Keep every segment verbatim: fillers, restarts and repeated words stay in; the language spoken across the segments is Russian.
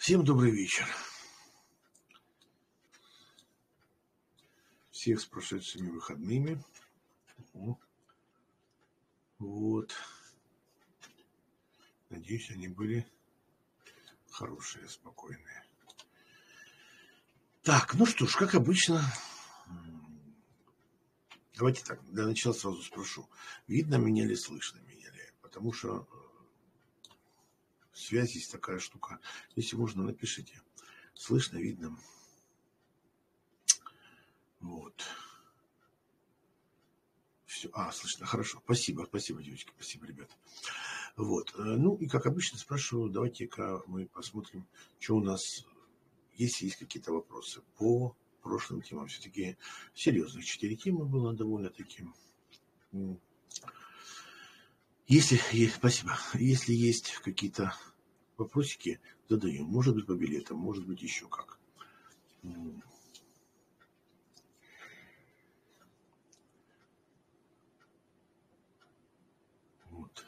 Всем добрый вечер. Всех с прошедшими выходными. Вот. Надеюсь, они были хорошие, спокойные. Так, ну что ж, как обычно, давайте так, для начала сразу спрошу, видно меня ли, слышно меня ли? Потому что связь есть такая штука. Если можно, напишите. Слышно, видно. Вот. Все. А, слышно. Хорошо. Спасибо, спасибо, девочки, спасибо, ребята. Вот. Ну и как обычно спрашиваю, давайте-ка мы посмотрим, что у нас, если есть какие-то вопросы по прошлым темам. Все-таки серьезных четыре темы было довольно-таки. Если есть, спасибо. Если есть какие-то вопросики, задаем. Может быть, по билетам, может быть, еще как. Вот.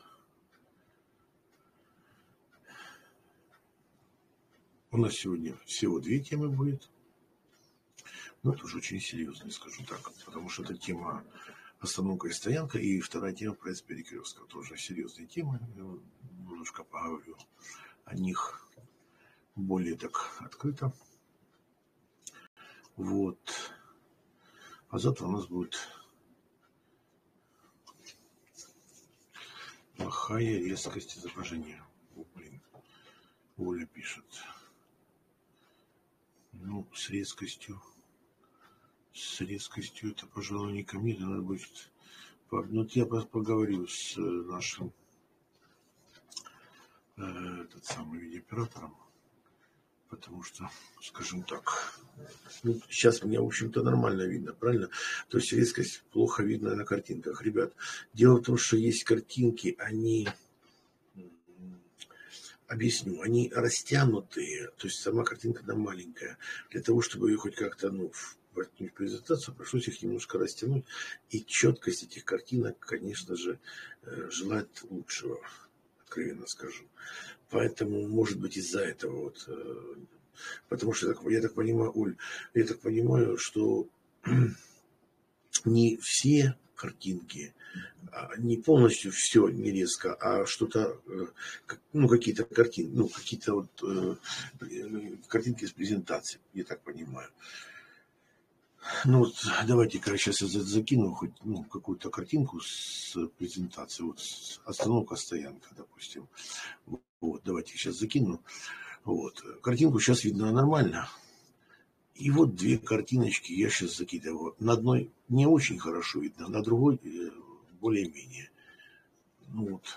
У нас сегодня всего две темы будет. Но тоже очень серьезные, скажу так. Потому что это тема остановка и стоянка. И вторая тема проезд перекрестка. Тоже серьезные темы. Я немножко поговорю о них более так открыто. Вот. А завтра у нас будет плохая резкость изображения. О, блин. Оля пишет. Ну, с резкостью. С резкостью это, пожалуй, не ко мне. Надо будет... Ну, я поговорю с нашим э, этот самый видеооператором. Потому что, скажем так, ну, сейчас меня, в общем-то, нормально видно, правильно? То есть резкость плохо видно на картинках. Ребят, дело в том, что есть картинки, они, объясню, они растянутые, то есть сама картинка она маленькая. Для того, чтобы ее хоть как-то, ну, в презентацию, пришлось их немножко растянуть. И четкость этих картинок, конечно же, желает лучшего, откровенно скажу. Поэтому, может быть, из-за этого вот, потому что я так, я так понимаю, Оль, я так понимаю, что не все картинки, не полностью все не резко, а что-то, ну, какие-то картинки, ну, какие-то вот картинки из презентации, я так понимаю. Ну вот давайте-ка сейчас я закину хоть ну, какую-то картинку с презентации. Вот остановка, стоянка, допустим. Вот, давайте сейчас закину. Вот. Картинку сейчас видно нормально. И вот две картиночки я сейчас закидываю. На одной не очень хорошо видно, на другой более-менее. Ну вот.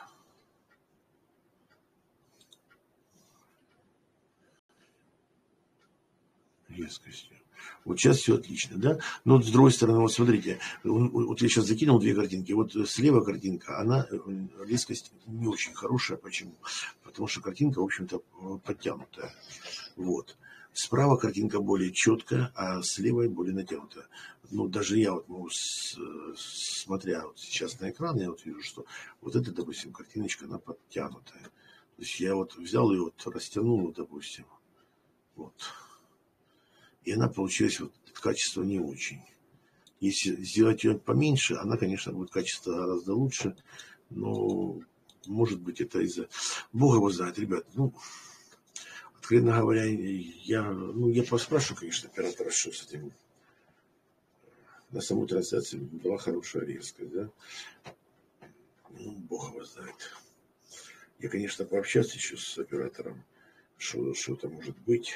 Резкостью. Вот сейчас все отлично, да? Но вот с другой стороны, вот смотрите, вот я сейчас закинул две картинки, вот слева картинка, она, резкость не очень хорошая. Почему? Потому что картинка, в общем-то, подтянутая. Вот. Справа картинка более четкая, а слева более натянутая. Ну, даже я вот, ну, с, смотря вот сейчас на экран, я вот вижу, что вот эта, допустим, картиночка, она подтянутая. То есть я вот взял ее, вот растянул, допустим, вот. И она получилась, вот, качество не очень. Если сделать ее поменьше, она, конечно, будет качество гораздо лучше. Но, может быть, это из-за... Бог его знает, ребят. Ну, откровенно говоря, я, ну, я поспрашиваю, конечно, оператора, что с этим. На самой трансляции была хорошая резкость, да. Ну, Бог его знает. Я, конечно, пообщаться еще с оператором, что что-то может быть.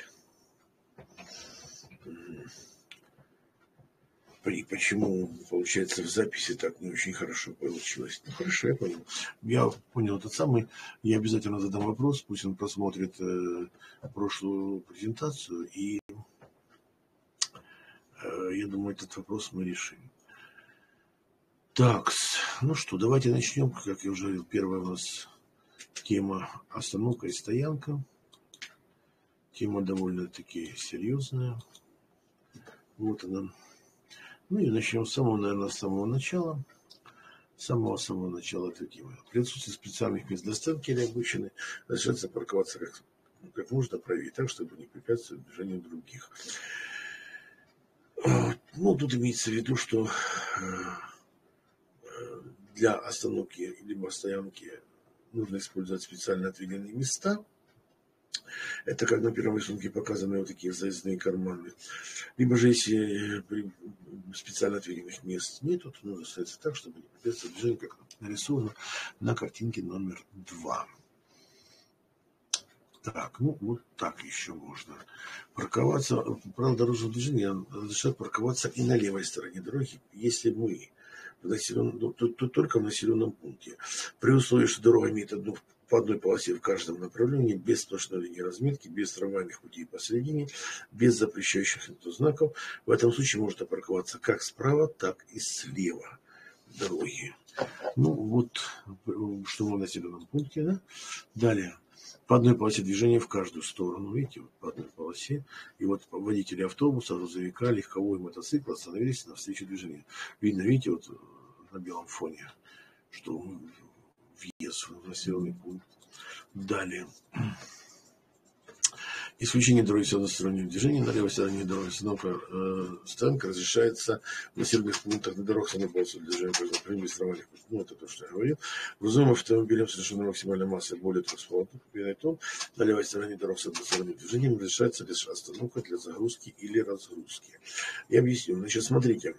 И почему, получается, в записи так не очень хорошо получилось. Ну, хорошо, я понял. Я понял этот самый. Я обязательно задам вопрос, пусть он просмотрит э, прошлую презентацию, и э, я думаю, этот вопрос мы решим. Так, ну что, давайте начнем. Как я уже говорил, первая у нас тема остановка и стоянка. Тема довольно-таки серьезная. Вот она. Ну и начнем с самого, наверное, с самого начала. С самого-самого начала этой темы. При отсутствии специальных мест доставки или обычно разрешается парковаться как как можно правее, так, чтобы не препятствовать движению других. Ну, тут имеется в виду, что для остановки либо стоянки нужно использовать специально отведенные места. Это как на первом рисунке показаны вот такие заездные карманы. Либо же, если специально отведенных мест нет, то нужно ставиться так, чтобы не препятствовать движению, как нарисовано на картинке номер два. Так, ну вот так еще можно парковаться. Правила дорожного движения разрешают парковаться и на левой стороне дороги, если мы в населенном, ну, тут, тут только в населенном пункте. При условии, что дорога имеет одну, по одной полосе в каждом направлении, без сплошной линии разметки, без трамвайных путей посередине, без запрещающих знаков. В этом случае можно парковаться как справа, так и слева дороги. Ну вот, что мы в населенном пункте, да? Далее. По одной полосе движения в каждую сторону, видите, вот по одной полосе. И вот водители автобуса, грузовика, легкового и мотоцикла остановились навстречу движению. Видно, видите, вот на белом фоне, что въезд в населенный пункт. Далее. Исключение дороги с одностороннего движения на левой стороне дороги. Остановка э, стоянка разрешается в населенных пунктах на дорогах с одной полосой движения, например, без трамвайных. Ну, это то, что я говорил. Грузовым автомобилем совершенной максимальной массой более трёх с половиной тонн на левой стороне дорог с односторонним движением разрешается лишь остановка для загрузки или разгрузки. Я объясню. Значит, смотрите.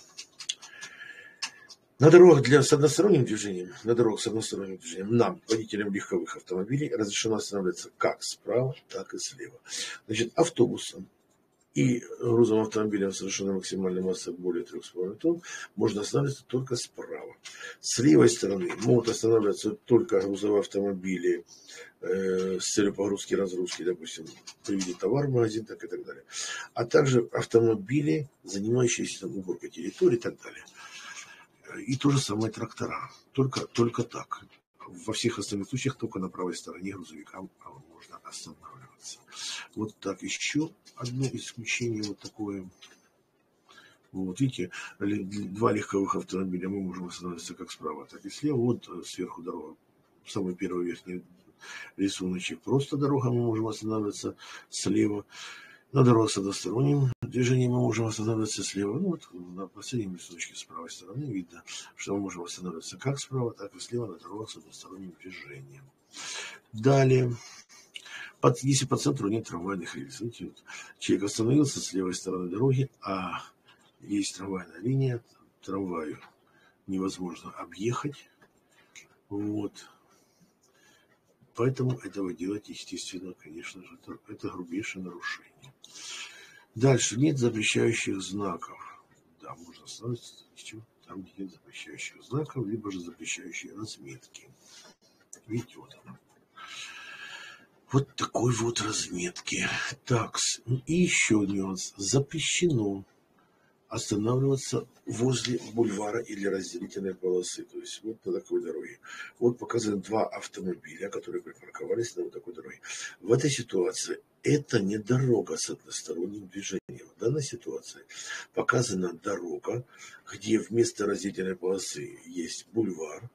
На дорогах для, с односторонним движением, на дорогах с односторонним движением нам, водителям легковых автомобилей, разрешено останавливаться как справа, так и слева. Значит, автобусам и грузовым автомобилям с совершенной максимальной массой более трёх с половиной тонн можно останавливаться только справа. С левой стороны могут останавливаться только грузовые автомобили э, с целью погрузки и разгрузки, допустим, привезли товар в магазин, так и так далее. А также автомобили, занимающиеся там, уборкой территории и так далее. И то же самое трактора. Только, только так. Во всех остальных случаях только на правой стороне грузовикам можно останавливаться. Вот так. Еще одно исключение вот такое. Вот видите, два легковых автомобиля мы можем останавливаться как справа, так и слева. Вот сверху дорога. Самый первый верхний рисуночек. Просто дорога, мы можем останавливаться слева. На дорогах с односторонним движением мы можем останавливаться слева. Ну, вот на последнем рисунке с правой стороны видно, что мы можем останавливаться как справа, так и слева на дорогах с односторонним движением. Далее. Под, если по центру нет трамвайных рельс. Видите, вот, человек остановился с левой стороны дороги, а есть трамвайная линия, трамваю невозможно объехать. Вот. Поэтому этого делать, естественно, конечно же, это, это грубейшее нарушение. Дальше. Нет запрещающих знаков. Да, можно остановиться там, где нет запрещающих знаков, либо же запрещающие разметки. Видите, вот оно. Вот такой вот разметки. Так, и еще нюанс. Запрещено останавливаться возле бульвара или разделительной полосы. То есть вот на такой дороге. Вот показаны два автомобиля, которые припарковались на вот такой дороге. В этой ситуации это не дорога с односторонним движением. В данной ситуации показана дорога, где вместо разделительной полосы есть бульвар.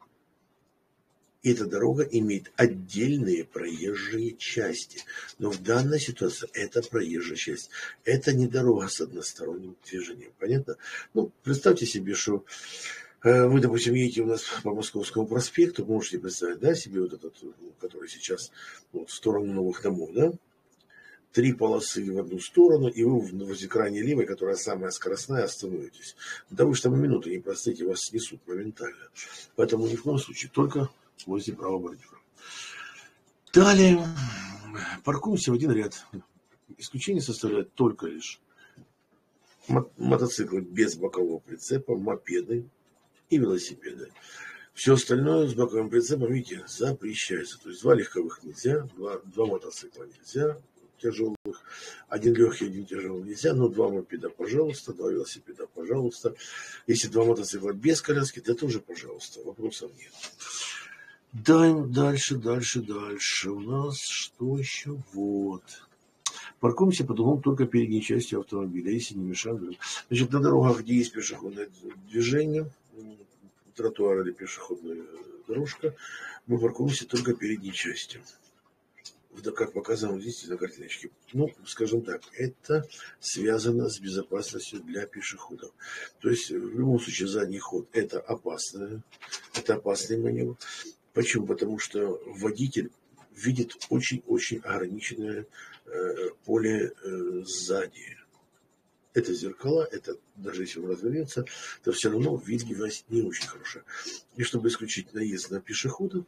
И эта дорога имеет отдельные проезжие части. Но в данной ситуации это проезжая часть. Это не дорога с односторонним движением. Понятно? Ну, представьте себе, что э, вы, допустим, едете у нас по Московскому проспекту. Можете представить, да, себе вот этот, который сейчас вот, в сторону новых домов, да? Три полосы в одну сторону, и вы возле крайней левой, которая самая скоростная, остановитесь. Да вы же там минуты не простоите, вас снесут моментально. Поэтому ни в коем случае, только возле правого бордюра. Далее паркуемся в один ряд. Исключение составляет только лишь мотоциклы без бокового прицепа, мопеды и велосипеды. Все остальное с боковым прицепом, видите, запрещается. То есть два легковых нельзя, два, два мотоцикла нельзя, тяжелых, один легкий, один тяжелый нельзя, но два мопеда, пожалуйста, два велосипеда, пожалуйста. Если два мотоцикла без коляски, то тоже, пожалуйста, вопросов нет. Дальше, дальше, дальше. У нас что еще? Вот. Паркуемся под углом только передней частью автомобиля, если не мешаем. Значит, на дорогах, где есть пешеходное движение, тротуар или пешеходная дорожка, мы паркуемся только передней частью. как показано здесь на картиночке. Ну, скажем так, это связано с безопасностью для пешеходов. То есть, в любом случае, задний ход – это опасное, это опасный маневр. Почему? Потому что водитель видит очень-очень ограниченное э, поле э, сзади. Это зеркала, это даже если он развернется, то все равно видимость не очень хорошая. И чтобы исключить наезд на пешехода,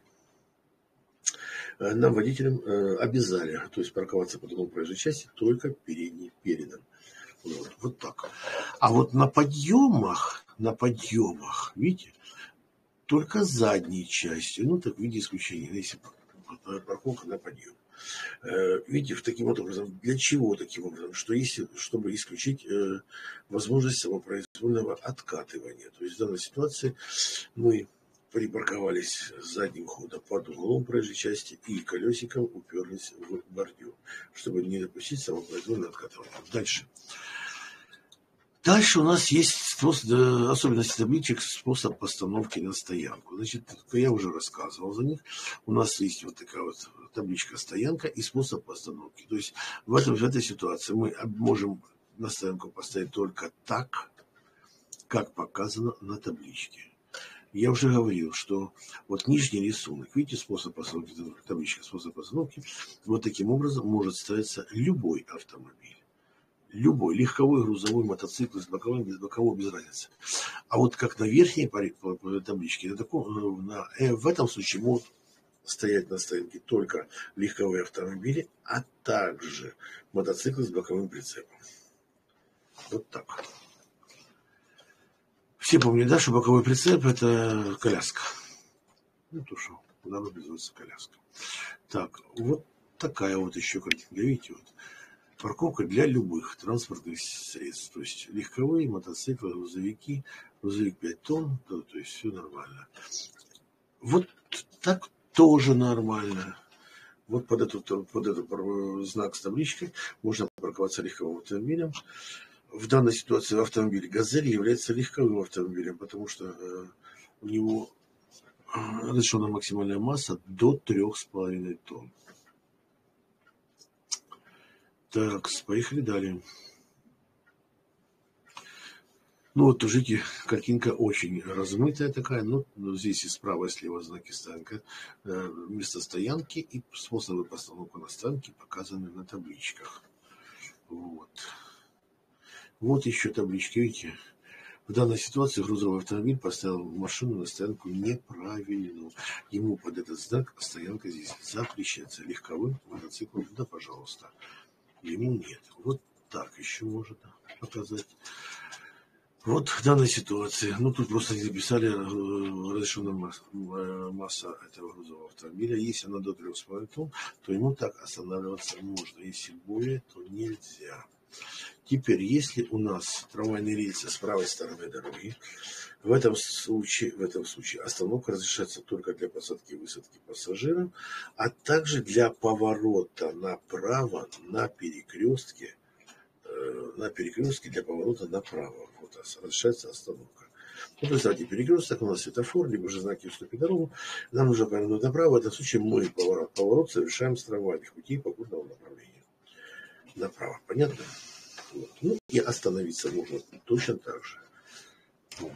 нам, водителям, обязали, то есть парковаться по другому проезжей части только передним передом. Вот, вот так. А вот на подъемах, на подъемах, видите, только задней частью, ну так в виде исключения, если парковка на подъем. Видите, в таким вот образом, для чего таким образом? Что если, чтобы исключить э, возможность самопроизвольного откатывания. То есть в данной ситуации мы припарковались задним ходом под углом проезжей части и колесиком уперлись в бордюр, чтобы не допустить самопроизвольное откатывание. Дальше. Дальше у нас есть способ, особенности табличек, способ постановки на стоянку. Значит, я уже рассказывал за них. У нас есть вот такая вот табличка стоянка и способ постановки. То есть в, этом, в этой ситуации мы можем на стоянку поставить только так, как показано на табличке. Я уже говорил, что вот нижний рисунок, видите, способ постановки, табличка, способ постановки, вот таким образом может ставиться любой автомобиль. Любой, легковой, грузовой, мотоцикл, с боковым, без бокового, без разницы. А вот как на верхней табличке, на таком, на, в этом случае могут стоять на стоянке только легковые автомобили, а также мотоциклы с боковым прицепом. Вот так. Все помнят, да, что боковой прицеп – это коляска. Ну, то, что куда мобилизуется коляска. Так, вот такая вот еще картинка. Видите, вот. Парковка для любых транспортных средств. То есть легковые, мотоциклы, грузовики, грузовик пять тонн, то, то есть все нормально. Вот так тоже нормально. Вот под этот, под этот знак с табличкой можно парковаться легковым автомобилем. В данной ситуации автомобиль «Газель» является легковым автомобилем, потому что э, у него разрешена максимальная масса до трёх с половиной тонн. Так, поехали далее. Ну вот, видите, картинка очень размытая такая, но здесь и справа, и слева знаки стоянка, э, место стоянки и способы постановки на стоянке показаны на табличках. Вот. Вот еще таблички, видите. В данной ситуации грузовой автомобиль поставил машину на стоянку неправильно. Ему под этот знак стоянка здесь запрещается. Легковым мотоциклом, да, пожалуйста. Ему нет. Вот так еще можно показать. Вот в данной ситуации, ну тут просто не записали разрешенная масса, масса этого грузового автомобиля. Если она до трёх с половиной тонн, то ему так останавливаться можно. Если более, то нельзя. Теперь, если у нас трамвайные рельсы с правой стороны дороги, в этом случае, в этом случае остановка разрешается только для посадки и высадки пассажиров, а также для поворота направо на перекрестке, э, на перекрестке для поворота направо. Вот разрешается остановка. Ну, представьте, перекресток, у нас светофор, либо же знаки «Уступи дорогу». Нам нужно повернуть направо. В этом случае мы поворот, поворот совершаем с трамвайных путей попутного направления. Направо. Понятно? Вот. Ну и остановиться можно точно так же. Вот.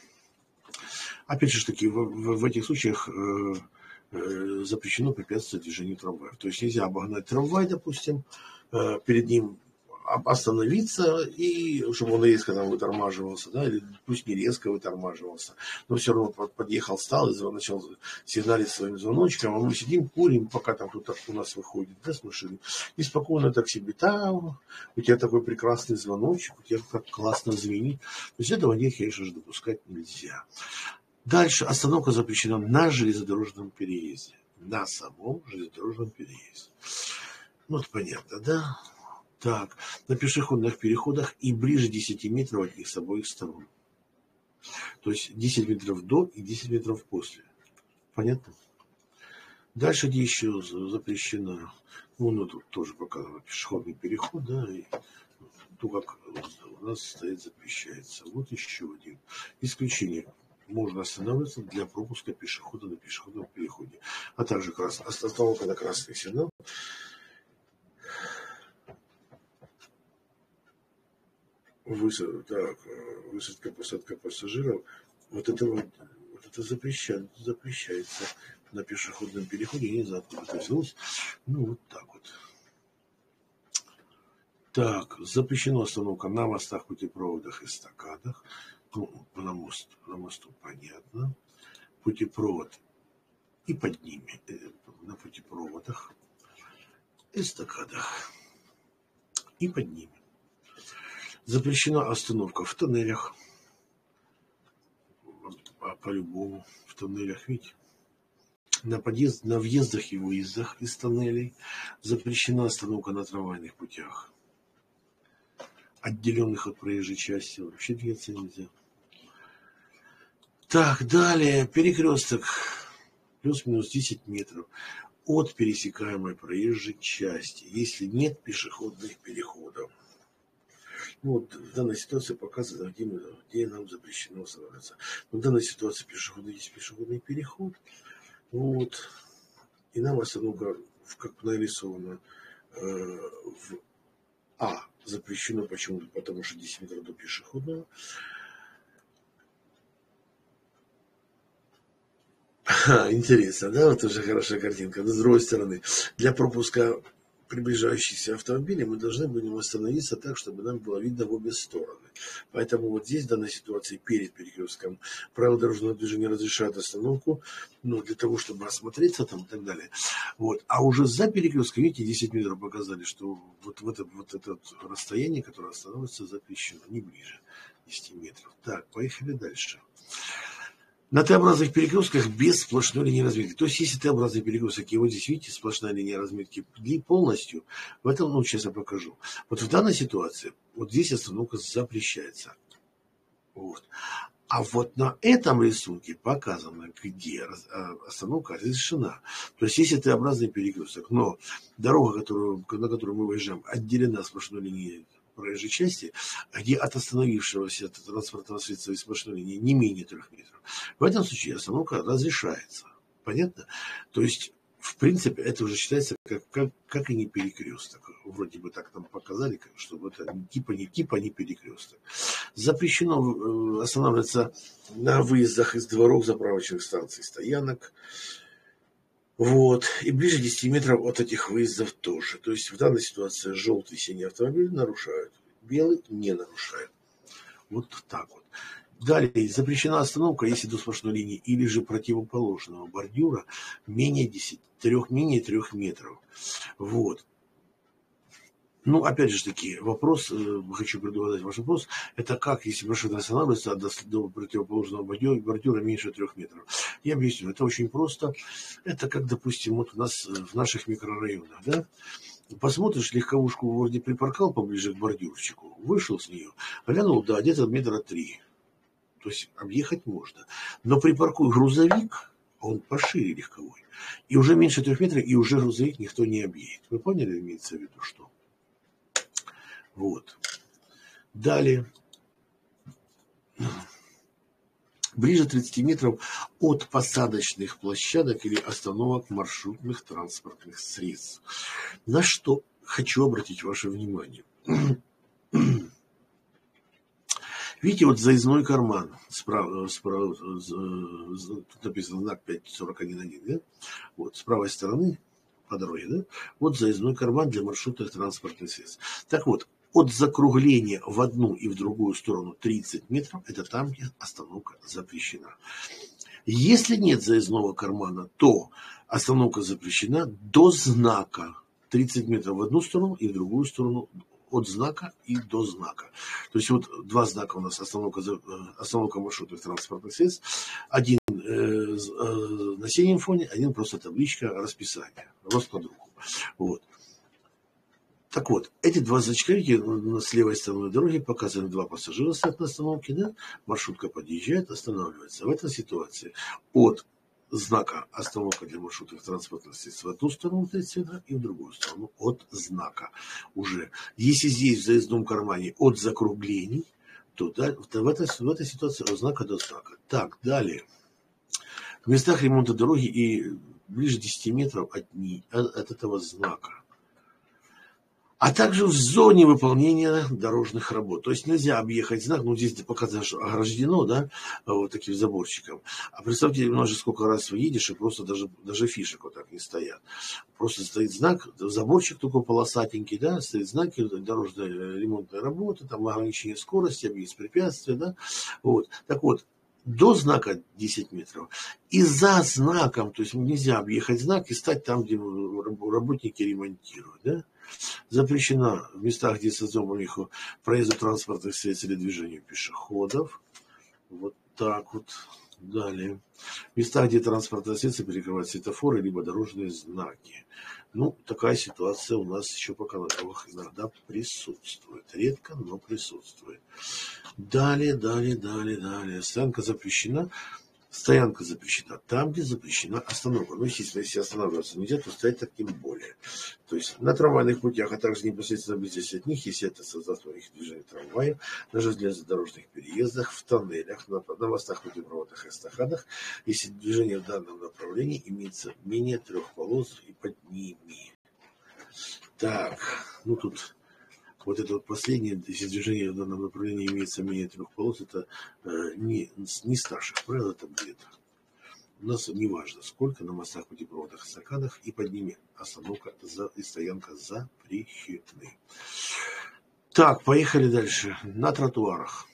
Опять же таки, в, в, в этих случаях э, э, запрещено препятствовать движению трамваев. То есть нельзя обогнать трамвай, допустим, э, перед ним остановиться, и чтобы он резко там вытормаживался, да, или пусть не резко вытормаживался, но все равно подъехал, встал и начал сигналить своим звоночком, а мы сидим, курим, пока там кто-то у нас выходит, да, с машины, и спокойно так себе, там, у тебя такой прекрасный звоночек, у тебя так классно звенит. То есть этого нет, конечно же, допускать нельзя. Дальше остановка запрещена на железнодорожном переезде, на самом железнодорожном переезде. Ну, это понятно, да? Так, на пешеходных переходах и ближе десяти метров от них с обоих сторон. То есть десять метров до и десять метров после. Понятно? Дальше где еще запрещено, ну, ну тут тоже показано пешеходный переход, да, и то, как у нас стоит, запрещается. Вот еще один. Исключение. Можно останавливаться для пропуска пешехода на пешеходном переходе. А также остановка на красный сигнал высадка, так, высадка, посадка пассажиров, вот это вот, вот это запрещается, запрещается на пешеходном переходе, не знаю, откуда это взялось. Ну, вот так вот. Так, запрещена остановка на мостах, путепроводах и эстакадах. Ну, на, мост, на мосту понятно. Путепровод и под ними, на путепроводах, эстакадах и под ними. Запрещена остановка в тоннелях. По-любому в тоннелях, видите? На, подъезд, на въездах и выездах из тоннелей. Запрещена остановка на трамвайных путях, отделенных от проезжей части. Вообще двигаться нельзя. Так, далее. Перекресток. Плюс-минус десять метров от пересекаемой проезжей части, если нет пешеходных переходов. Вот в данной ситуации показано, где, мы, где нам запрещено останавливаться. Но в данной ситуации пешеходный, есть пешеходный переход. Вот. И нам остановка, как нарисовано, э, в А запрещено почему-то, потому что десять метров до пешеходного. Ха, интересно, да? Вот уже хорошая картинка. Но с другой стороны, для пропуска приближающихся автомобилей мы должны будем остановиться так, чтобы нам было видно в обе стороны. Поэтому вот здесь, в данной ситуации, перед перекрестком, правила дорожного движения разрешают остановку, ну, для того, чтобы осмотреться там и так далее. Вот. А уже за перекрестком, видите, десять метров показали, что вот, в это, вот это расстояние, которое остановится, запрещено, не ближе десяти метров. Так, поехали дальше. На Т-образных перекрестках без сплошной линии разметки. То есть, если Т-образный перекресток, и вот здесь, видите, сплошная линия разметки полностью, в этом, ну, сейчас я покажу. Вот в данной ситуации, вот здесь остановка запрещается. Вот. А вот на этом рисунке показано, где остановка разрешена. То есть, если Т-образный перекресток, но дорога, которую, на которую мы выезжаем, отделена сплошной линией проезжей части, где от остановившегося транспортного средства и сплошной линии не менее трех метров, в этом случае остановка разрешается. Понятно? То есть, в принципе, это уже считается как, как, как и не перекресток. Вроде бы так нам показали, чтобы это типа не типа не перекресток. Запрещено останавливаться на выездах из дворов, заправочных станций, стоянок. Вот. И ближе десяти метров от этих выездов тоже. То есть в данной ситуации желтый синий автомобиль нарушают, белый не нарушает. Вот так вот. Далее, запрещена остановка, если до сплошной линии или же противоположного бордюра менее десяти, трех, менее трех метров. Вот. Ну, опять же таки, вопрос, э, хочу предугадать ваш вопрос, это как, если машина останавливается до, до противоположного бордюра, бордюра меньше трех метров. Я объясню, это очень просто. Это как, допустим, вот у нас в наших микрорайонах, да, посмотришь, легковушку вроде припаркал поближе к бордюрчику, вышел с нее, глянул, да, где-то метра три. То есть объехать можно. Но припаркуй грузовик, он пошире легковой, и уже меньше трех метров, и уже грузовик никто не объедет. Вы поняли, имеется в виду, что? Вот. Далее. Ближе тридцати метров от посадочных площадок или остановок маршрутных транспортных средств. На что хочу обратить ваше внимание. Видите, вот заездной карман, справа, справа, тут написано знак пять сорок один один, да? Вот, с правой стороны по дороге, да? Вот заездной карман для маршрутных транспортных средств. Так вот, от закругления в одну и в другую сторону тридцать метров, это там, где остановка запрещена. Если нет заездного кармана, то остановка запрещена до знака. тридцать метров в одну сторону и в другую сторону от знака и до знака. То есть вот два знака у нас: остановка, остановка маршрутных транспортных средств. Один э, э, на синем фоне, один просто табличка расписания, рост под руку. Вот. Так вот, эти два значка с левой стороны дороги показаны: два пассажира стоят на остановке, да? Маршрутка подъезжает, останавливается. В этой ситуации от знака остановка для маршрутных транспортных средств в одну сторону тридцать метров и в другую сторону от знака уже. Если здесь в заездном кармане от закруглений, то, да, в, этой, в этой ситуации от знака до знака. Так, далее. В местах ремонта дороги и ближе десяти метров от, от этого знака. а также в зоне выполнения дорожных работ. То есть нельзя объехать знак, ну здесь показано, что ограждено, да, вот таким заборчиком. А представьте, немножко сколько раз вы едешь, и просто даже, даже фишек вот так не стоят. Просто стоит знак, заборчик такой полосатенький, да, стоит знаки дорожной ремонтной работы, там ограничение скорости, объезд препятствия, да. Вот. Так вот, до знака десять метров, и за знаком, то есть нельзя объехать знак и стать там, где работники ремонтируют, да. Запрещено в местах, где создано помеху проезду транспортных средств или движению пешеходов. Вот так вот. Далее. В местах, где транспортные средства перекрывают светофоры, либо дорожные знаки. Ну, такая ситуация у нас еще пока на дорогах иногда присутствует. Редко, но присутствует. Далее, далее, далее, далее. Стоянка запрещена. Стоянка запрещена там, где запрещена остановка. Ну, естественно, если останавливаться нельзя, то стоять так тем более. То есть на трамвайных путях, а также непосредственно близости от них, если это создаст их движение трамваев, на железнодорожных переездах, в тоннелях, на, на мостах, путепроводах и эстакадах, если движение в данном направлении имеется менее трех полос и под ними. Так, ну тут... Вот это вот последнее, если движение в данном направлении имеется менее трех полос, это э, не, не старших правил, это бред. У нас не важно, сколько на мостах, путепроводах, эстакадах и под ними остановка за, и стоянка запрещены. Так, поехали дальше. На тротуарах.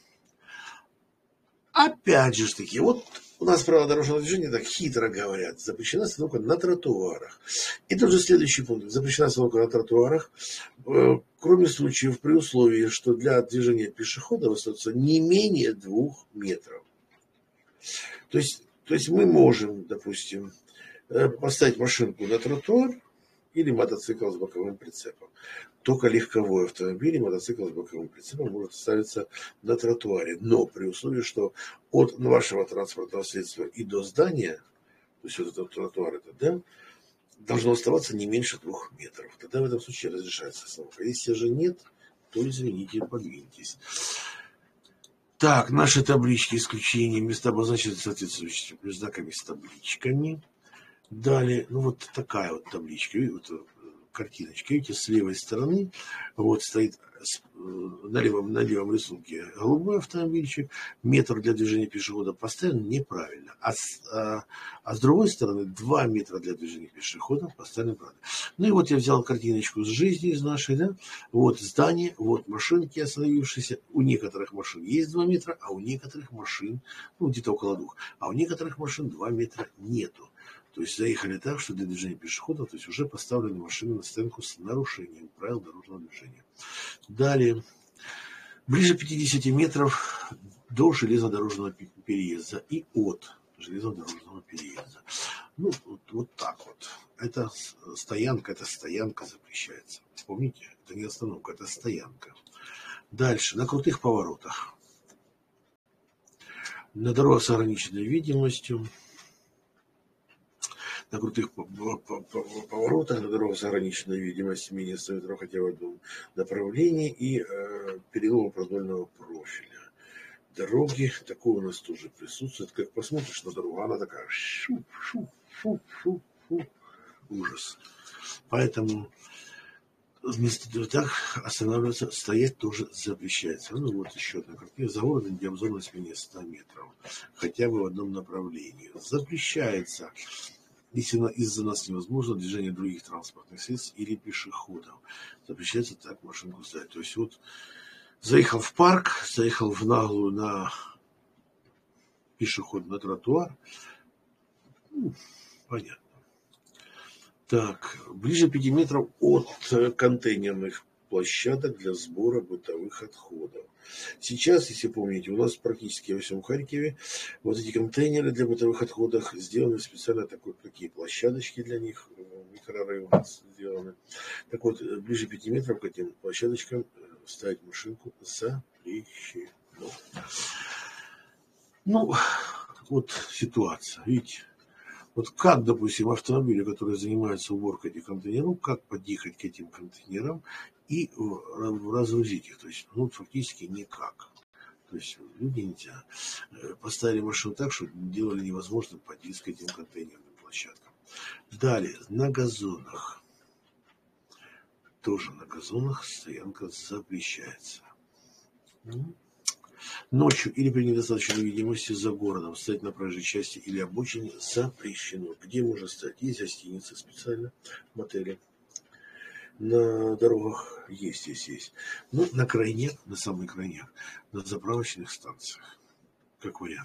Опять же таки, вот у нас правила дорожного движения так хитро говорят. Запрещена остановка на тротуарах. И тут же следующий пункт. Запрещена остановка на тротуарах, э, кроме случаев при условии, что для движения пешеходов остается не менее двух метров. То есть, то есть мы можем, допустим, э, поставить машинку на тротуар или мотоцикл с боковым прицепом. Только легковой автомобиль и мотоцикл с боковым прицепом может ставиться на тротуаре. Но при условии, что от вашего транспортного средства и до здания, то есть вот этот тротуар, это, да, должно оставаться не меньше двух метров. Тогда в этом случае разрешается остановка. Если же нет, то, извините, подвиньтесь. Так, наши таблички исключения. Места обозначены соответствующими знаками с табличками. Далее, ну вот такая вот табличка. Вот, картиночки. Видите, с левой стороны вот стоит на левом, на левом рисунке голубой автомобильчик, метр для движения пешехода поставлен неправильно. А с, а, а с другой стороны два метра для движения пешехода поставлены правильно. Ну и вот я взял картиночку с жизни из нашей, да, вот здание, вот машинки остановившиеся. У некоторых машин есть два метра, а у некоторых машин, ну где-то около двух, а у некоторых машин два метра нету. То есть заехали так, что для движения пешеходов, то есть уже поставлены машины на стоянку с нарушением правил дорожного движения. Далее. Ближе пятидесяти метров до железнодорожного переезда и от железнодорожного переезда. Ну, вот, вот так вот. Это стоянка, это стоянка запрещается. Помните, это не остановка, это стоянка. Дальше. На крутых поворотах. На дорогах с ограниченной видимостью. На крутых поворотах, на дорогах с ограниченной видимостью менее ста метров хотя бы в одном направлении и э, перелом продольного профиля. Дороги, такое у нас тоже присутствует. Как посмотришь на дорогу, она такая шу, шу, шу, шу, шу. Ужас. Поэтому вместо так останавливаться, стоять тоже запрещается. Ну вот еще одна картина. За городом диапазонность менее ста метров. Хотя бы в одном направлении. Запрещается, если из-за нас невозможно движение других транспортных средств или пешеходов. Запрещается так машинку ставить. То есть вот заехал в парк, заехал в наглую на пешеход, на тротуар. Ну, понятно. Так, ближе пяти метров от контейнерных площадок для сбора бытовых отходов. Сейчас, если помните, у нас практически во всем Харькове вот эти контейнеры для бытовых отходов сделаны специально такой, такие площадочки для них, микрорайоны сделаны. Так вот, ближе пяти метров к этим площадочкам ставить машинку запрещено. Ну, вот ситуация, видите. Вот как, допустим, автомобили, которые занимаются уборкой этих контейнеров, как подъехать к этим контейнерам и разгрузить их? То есть, ну, фактически никак. То есть, люди нельзя. Поставили машину так, чтобы делали невозможно подъезд к этим контейнерным площадкам. Далее, на газонах. тоже на газонах стоянка запрещается. Ночью или при недостаточной видимости за городом стоять на проезжей части или обочине запрещено. Где можно стоять? Есть гостиницы специально, мотели. На дорогах есть, есть, есть. Ну, на крайняк, на самый крайняк, на заправочных станциях, как вариант.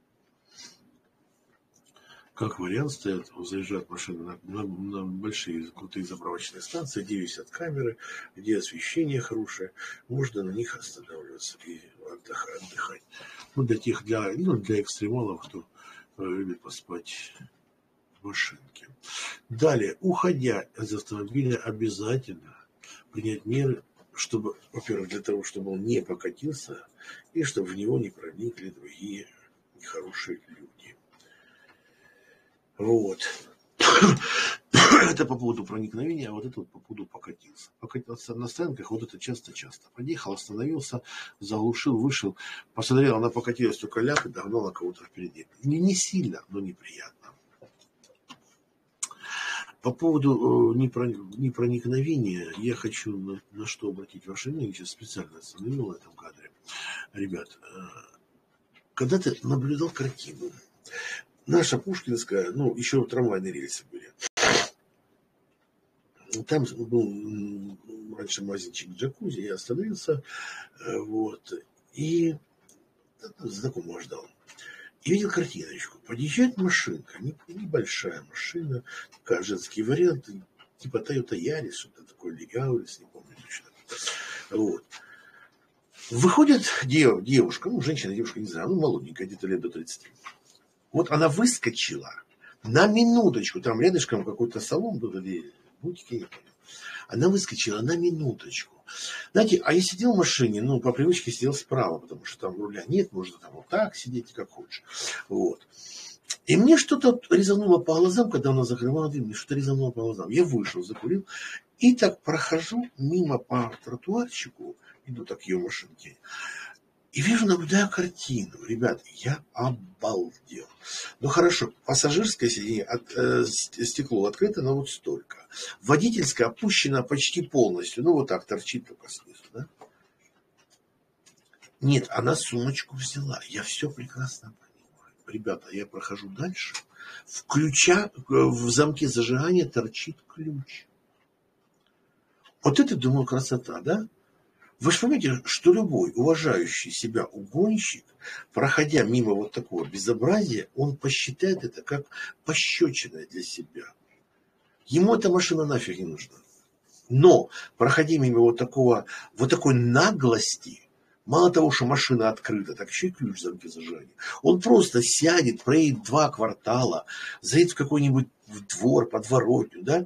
Как вариант стоят, заезжают машины на, на, на большие крутые заправочные станции, где висят камеры, где освещение хорошее, можно на них останавливаться и отдыхать. отдыхать. Ну, для тех, для, ну, для экстремалов, кто э, любит поспать в машинке. Далее, уходя из автомобиля, обязательно принять меры, чтобы, во-первых, для того, чтобы он не покатился, и чтобы в него не проникли другие нехорошие люди. Вот. Это по поводу проникновения, а вот это вот по поводу покатился. Покатился на стоянках, вот это часто-часто. Подъехал, остановился, заглушил, вышел, посмотрел, она покатилась только ляп и догнала кого-то впереди. Не, не сильно, но неприятно. По поводу э, непроникновения я хочу на, на что обратить ваше внимание, сейчас специально остановил на этом кадре. Ребят, э, когда ты наблюдал картину, наша Пушкинская, ну, еще трамвайные рельсы были. Там был раньше магазинчик джакузи, я остановился, вот, и знакомого ждал. И видел картиночку. Подъезжает машинка, небольшая машина, такая женский вариант, типа Toyota Yaris, что-то такое, Yaris, не помню точно. Вот. Выходит дев, девушка, ну, женщина, девушка, не знаю, ну, молоденькая, где-то лет до тридцати. Вот она выскочила на минуточку, там рядышком какой-то салон был, или бутики, не помню. Она выскочила на минуточку. Знаете, а я сидел в машине, ну, по привычке сидел справа, потому что там руля нет, можно там вот так сидеть, как хочешь. Вот. И мне что-то резануло по глазам, когда она закрывала дверь, мне что-то резануло по глазам. Я вышел, закурил, и так прохожу мимо по тротуарчику, иду так к ее машинке, и вижу, наблюдаю картину. Ребят, я обалдел. Ну хорошо, пассажирское сиденье, от, э, стекло открыто, но вот столько. Водительское опущено почти полностью. Ну вот так, торчит только снизу. Да? Нет, она сумочку взяла. Я все прекрасно понимаю. Ребята, я прохожу дальше. В ключа, в замке зажигания торчит ключ. Вот это, думаю, красота, да? Вы же понимаете, что любой уважающий себя угонщик, проходя мимо вот такого безобразия, он посчитает это как пощечина для себя. Ему эта машина нафиг не нужна. Но, проходя мимо вот такого, вот такой наглости, мало того, что машина открыта, так еще и ключ в замке зажигания. Он просто сядет, проедет два квартала, заедет в какой-нибудь двор, подворотню, да?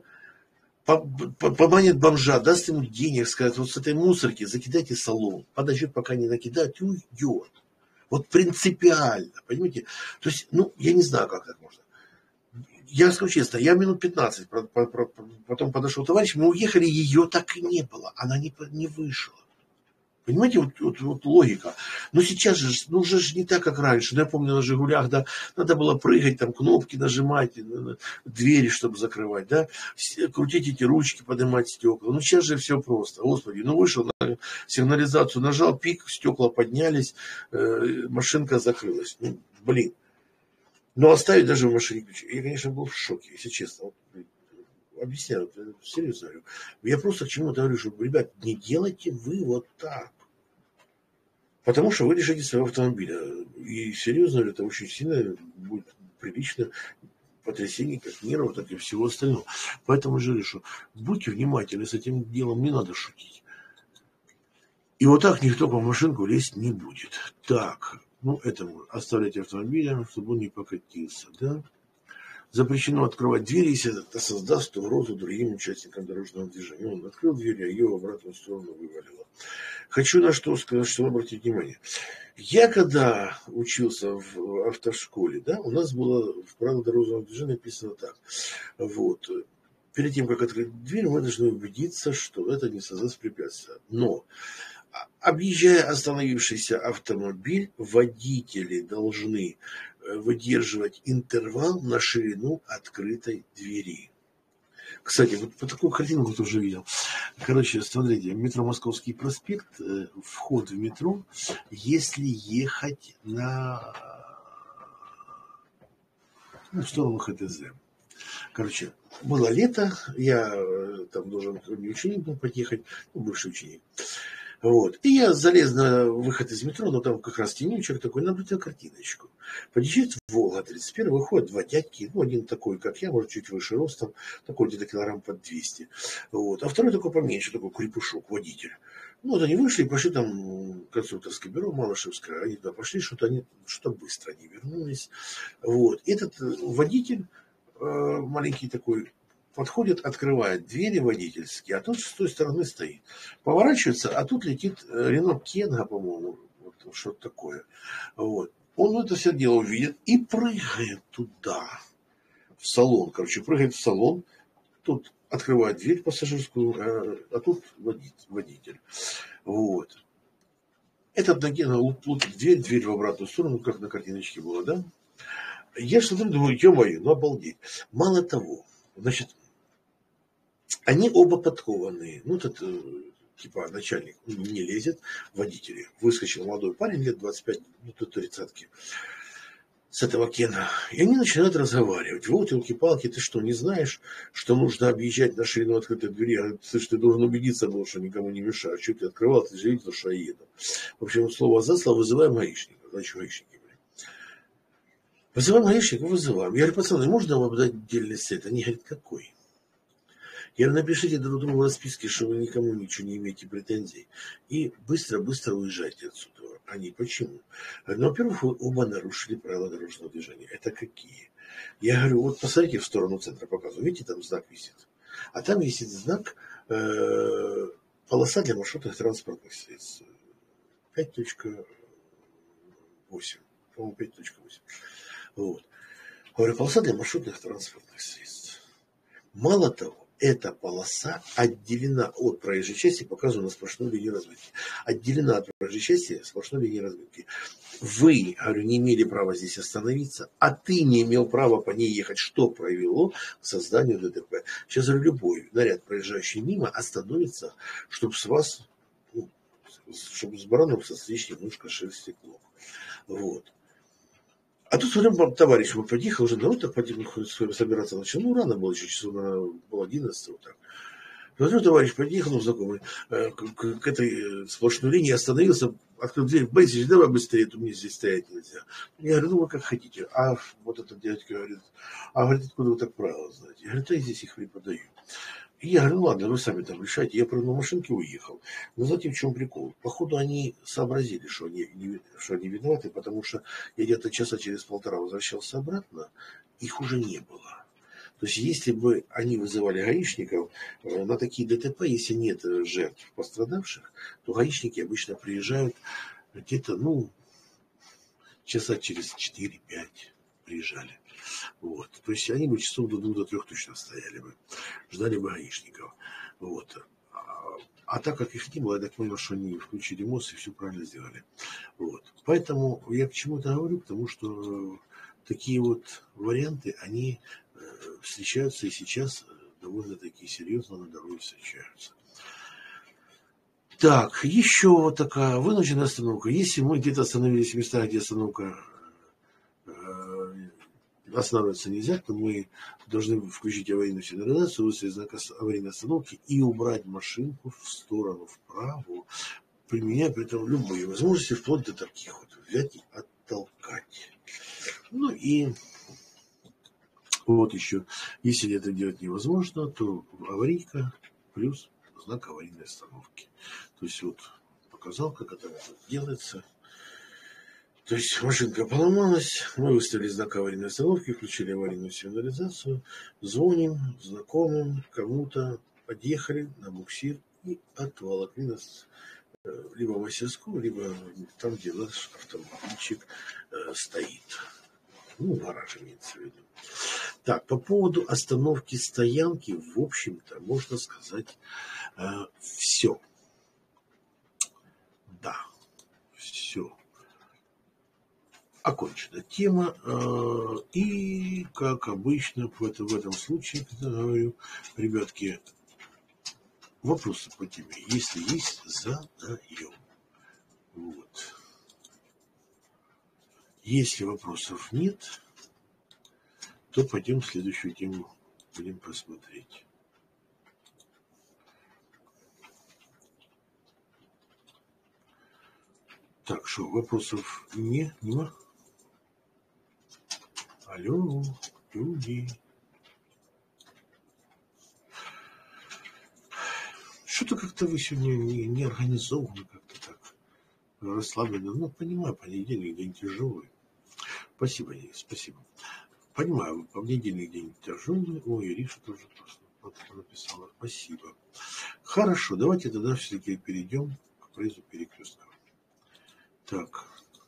Поманит бомжа, даст ему денег, скажет, вот с этой мусорки закидайте салон, подождет, пока не накидают, и уйдет. Вот принципиально, понимаете? То есть, ну, я не знаю, как так можно. Я скажу честно, я минут пятнадцать, потом подошел товарищ, мы уехали, ее так и не было, она не, не вышла. Понимаете, вот, вот, вот логика. Но сейчас же, ну, уже же не так, как раньше. Я помню, на «Жигулях», да, надо было прыгать, там, кнопки нажимать, двери, чтобы закрывать, да, крутить эти ручки, поднимать стекла. Ну, сейчас же все просто. Господи, ну, вышел на сигнализацию, нажал, пик, стекла поднялись, э, машинка закрылась. Ну, блин. Но оставить даже в машине ключи. Я, конечно, был в шоке, если честно. Вот, объясняю, серьезно говорю. Я просто к чему-то говорю, что, ребят, не делайте вы вот так. Потому что вы лишите своего автомобиля. И серьезно говорю, это очень сильно будет прилично потрясение как нервов, так и всего остального. Поэтому я говорю, что будьте внимательны с этим делом, не надо шутить. И вот так никто по машинку лезть не будет. Так, ну это оставляйте автомобилем, чтобы он не покатился, да? Запрещено открывать двери, если это создаст угрозу другим участникам дорожного движения. Он открыл дверь, а ее в обратную сторону вывалило. Хочу на что сказать, что обратить внимание. Я когда учился в автошколе, да, у нас было в правилах дорожного движения написано так. Вот. Перед тем, как открыть дверь, мы должны убедиться, что это не создаст препятствия. Но, объезжая остановившийся автомобиль, водители должны выдерживать интервал на ширину открытой двери. Кстати, вот по такую картинку тоже видел. Короче, смотрите, метро Московский проспект, вход в метро, если ехать на, ну, в сторону ХТЗ. Короче, было лето, я там должен ученик был подъехать, ну, бывший ученик. Вот. И я залез на выход из метро, но там как раз тенечек такой, наблюдал картиночку. Подъезжает Волга тридцать один, выходят два дядьки, ну, один такой, как я, может, чуть выше ростом, такой где-то килограмм под двести. Вот. А второй такой поменьше, такой крепышок, водитель. Ну, вот они вышли и пошли там, конструкторское бюро Малышевское, они туда пошли, что-то они, что-то быстро они вернулись. Вот. Этот водитель, э, маленький такой, подходит, открывает двери водительские, а тот с той стороны стоит. Поворачивается, а тут летит Рено Кенга, по-моему, вот, что-то такое. Вот. Он это все дело увидит и прыгает туда, в салон. Короче, прыгает в салон, тут открывает дверь пассажирскую, а тут водитель. Вот. Этот на Кенга лупит дверь, дверь в обратную сторону, как на картиночке было, да? Я смотрю, думаю, ё-моё, ну обалдеть. Мало того, значит, они оба подкованные. Ну, этот, типа, начальник не лезет, водители. Выскочил молодой парень, лет двадцать пять, ну, тут тридцатки, с этого Кена. И они начинают разговаривать. Вот, елки-палки, ты что, не знаешь, что нужно объезжать на ширину открытой двери? А ты, ты должен убедиться был, что никому не мешаю. Что ты открывал, ты же видел, что я еду. В общем, слово за слово вызываем гаишников. Значит, гаишники, блин. Вызываем гаишников, вызываем. Я говорю, пацаны, можно вам дать отдельный сет? Они говорят, какой? Я говорю, напишите друг другу расписки, что вы никому ничего не имеете претензий. И быстро-быстро уезжайте отсюда. Они почему? Ну, во-первых, вы оба нарушили правила дорожного движения. Это какие? Я говорю, вот посмотрите в сторону центра, показываю. Видите, там знак висит. А там висит знак э, полоса для маршрутных транспортных средств. пять точка восемь. По-моему, пять точка восемь. Вот. Говорю, полоса для маршрутных транспортных средств. Мало того, эта полоса отделена от проезжей части, показываю на сплошной линии разметки. Отделена от проезжей части сплошной линии разметки. Вы, говорю, не имели права здесь остановиться, а ты не имел права по ней ехать, что привело к созданию ДТП. Сейчас, говорю, любой наряд, проезжающий мимо, остановится, чтобы с вас, ну, чтобы с баранов состричь немножко шерсть стекло. Вот. А тут, смотрим, товарищ мой подъехал, уже народ так собираться начал. Ну, рано было, еще часов, наверное, было одиннадцать, вот так. Смотрю, товарищ подъехал, ну, знакомый, к, к, к этой сплошной линии остановился, открыл дверь, Борисович, давай быстрее, тут мне здесь стоять нельзя. Я говорю, ну, вы как хотите. А вот этот дядька говорит, а, говорит, откуда вы так правила знаете? Я говорю, да я здесь их преподаю. И я говорю, ну ладно, вы сами там решайте. Я прыгнул в машинке и уехал. Но знаете, в чем прикол? Походу, они сообразили, что они, не, что они виноваты, потому что я где-то часа через полтора возвращался обратно, их уже не было. То есть, если бы они вызывали гаишников на такие ДТП, если нет жертв пострадавших, то гаишники обычно приезжают где-то, ну, часа через четыре-пять приезжали. Вот. То есть они бы часов до двух, до трех точно стояли бы, ждали бы гаишников. Вот. А, а так как их не было, я так понял, что они включили мозг и все правильно сделали. Вот. Поэтому я к чему-то говорю, потому что такие вот варианты, они встречаются и сейчас довольно-таки серьезно на дороге встречаются. Так, еще вот такая вынужденная остановка. Если мы где-то остановились в местах, где остановка останавливаться нельзя, то мы должны включить аварийную сигнализацию, выставить знак аварийной остановки и убрать машинку в сторону вправо, применяя при этом любые возможности, вплоть до таких вот, взять и оттолкать. Ну и вот еще, если это делать невозможно, то аварийка плюс знак аварийной остановки. То есть вот показал, как это делается. То есть машинка поломалась, мы выставили знак аварийной остановки, включили аварийную сигнализацию, звоним знакомым, кому-то, подъехали на буксир и отволокли нас либо в мастерскую, либо там, где наш автомобильчик стоит. Ну, гараж имеется в виду. Так, по поводу остановки стоянки, в общем-то, можно сказать, все. Да, все. окончена тема. И, как обычно, в этом, в этом случае, когда я говорю, ребятки, вопросы по теме, если есть, задаем. Вот. Если вопросов нет, то пойдем следующую тему будем посмотреть. Так, что, вопросов не, нема? Алло, люди. Что-то как-то вы сегодня не, не организованы, как-то так расслабленно. Ну, понимаю, понедельник день тяжелый. Спасибо, Денис, спасибо. Понимаю, понедельник день тяжелый. Ой, Ириша тоже просто написала. Спасибо. Хорошо, давайте тогда все-таки перейдем к проезду перекрестка. Так.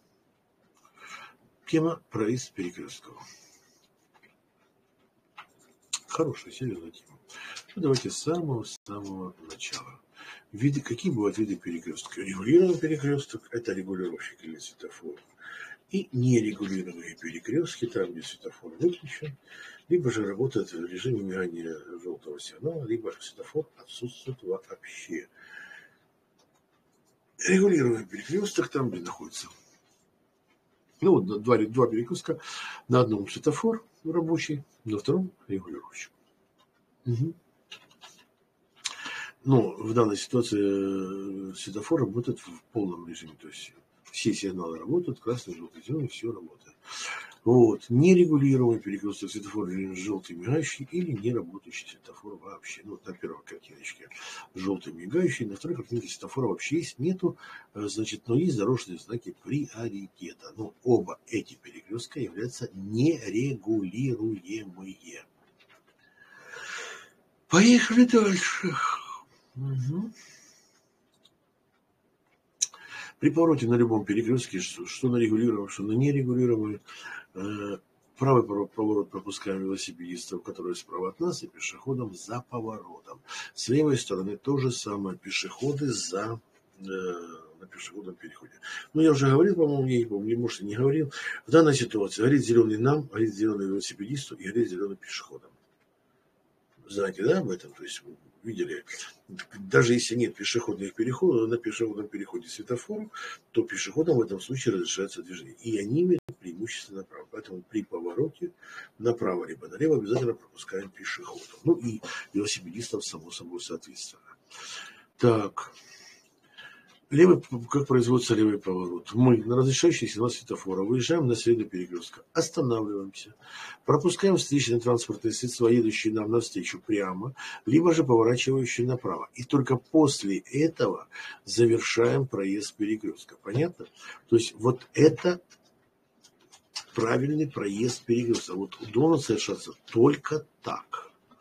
Тема проезд перекрестков. Хорошая, серьезная тема. Ну, давайте с самого-самого начала. Виды, какие бывают виды перекрестка? Регулируемый перекресток – это регулировщик или светофор. И нерегулируемые перекрестки, там, где светофор выключен, либо же работает в режиме мигания желтого сигнала, либо светофор отсутствует вообще. Регулируемый перекресток, там, где находится ну, вот два, два перекрестка, на одном светофор рабочий, на втором регулирующий. Угу. Но в данной ситуации светофор работает в полном режиме, то есть все сигналы работают, красный, желтый, зеленый, все работает. Вот. Нерегулируемый перекресток светофор желтый мигающий или не работающий светофор вообще. Ну, вот на первой картиночке желтый мигающий, на второй картинке светофора вообще есть, нету, значит, но есть дорожные знаки приоритета. Но оба эти перекрестка являются нерегулируемые. Поехали дальше. Угу. При повороте на любом перекрестке, что на регулируемом, что на нерегулируемом, правый поворот пропускаем велосипедистов, которые справа от нас, и пешеходам за поворотом. С левой стороны то же самое, пешеходы за, э, на пешеходном переходе. Ну, я уже говорил, по-моему, не помню, может, и не говорил. В данной ситуации горит зеленый нам, горит зеленый велосипедисту и горит зеленый пешеходом. Знаете, да, об этом? То есть видели, даже если нет пешеходных переходов, на пешеходном переходе светофор, то пешеходам в этом случае разрешается движение. И они имеют преимущество направо. Поэтому при повороте направо либо налево обязательно пропускаем пешеходов. Ну и велосипедистов, само собой, соответственно. Так. Левый, как производится левый поворот? Мы на разрешающий сигнал светофора выезжаем на среду перекрестка, останавливаемся, пропускаем встречные транспортные средства, едущие нам навстречу прямо, либо же поворачивающие направо. И только после этого завершаем проезд перекрестка. Понятно? То есть вот это правильный проезд перекрестка. Вот должен совершаться только так.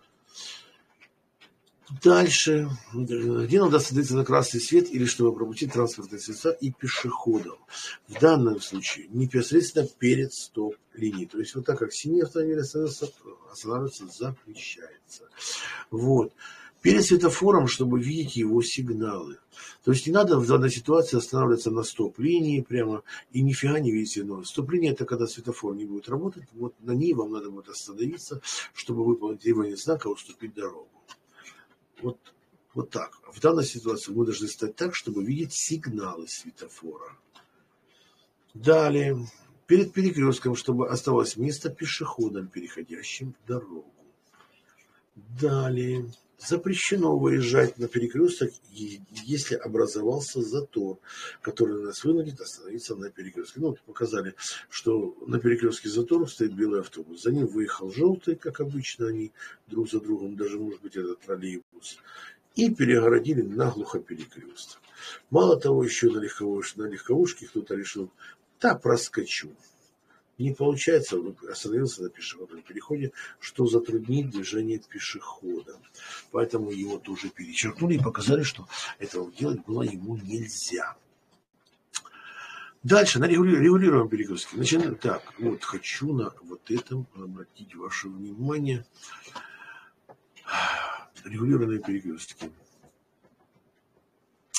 Дальше, где нам даст садиться на красный свет или чтобы пропустить транспортные средства и пешеходов. В данном случае непосредственно перед стоп-линией. То есть вот так как синий автомобиль останавливаться запрещается. Вот. Перед светофором, чтобы видеть его сигналы. То есть не надо в данной ситуации останавливаться на стоп-линии прямо и нифига не видеть сигналы. Стоп-линия – это когда светофор не будет работать. Вот на ней вам надо будет остановиться, чтобы выполнить требования знака, уступить дорогу. Вот, вот так. В данной ситуации мы должны стать так, чтобы видеть сигналы светофора. Далее. Перед перекрестком, чтобы оставалось место пешеходам, переходящим дорогу. Далее. Запрещено выезжать на перекресток, если образовался затор, который нас вынудит остановиться на перекрестке. Ну, вот показали, что на перекрестке затор стоит белый автобус. За ним выехал желтый, как обычно, они друг за другом, даже, может быть, это троллейбус. И перегородили наглухо перекресток. Мало того, еще на легковушке, на легковушке кто-то решил, да, проскочу. Не получается, остановился на пешеходном переходе, что затруднит движение пешехода. Поэтому его тоже перечеркнули и показали, что этого делать было ему нельзя. Дальше, на регулируемом перекрестке. Начинаем. Так, вот хочу на вот этом обратить ваше внимание. Регулируемые перекрестки.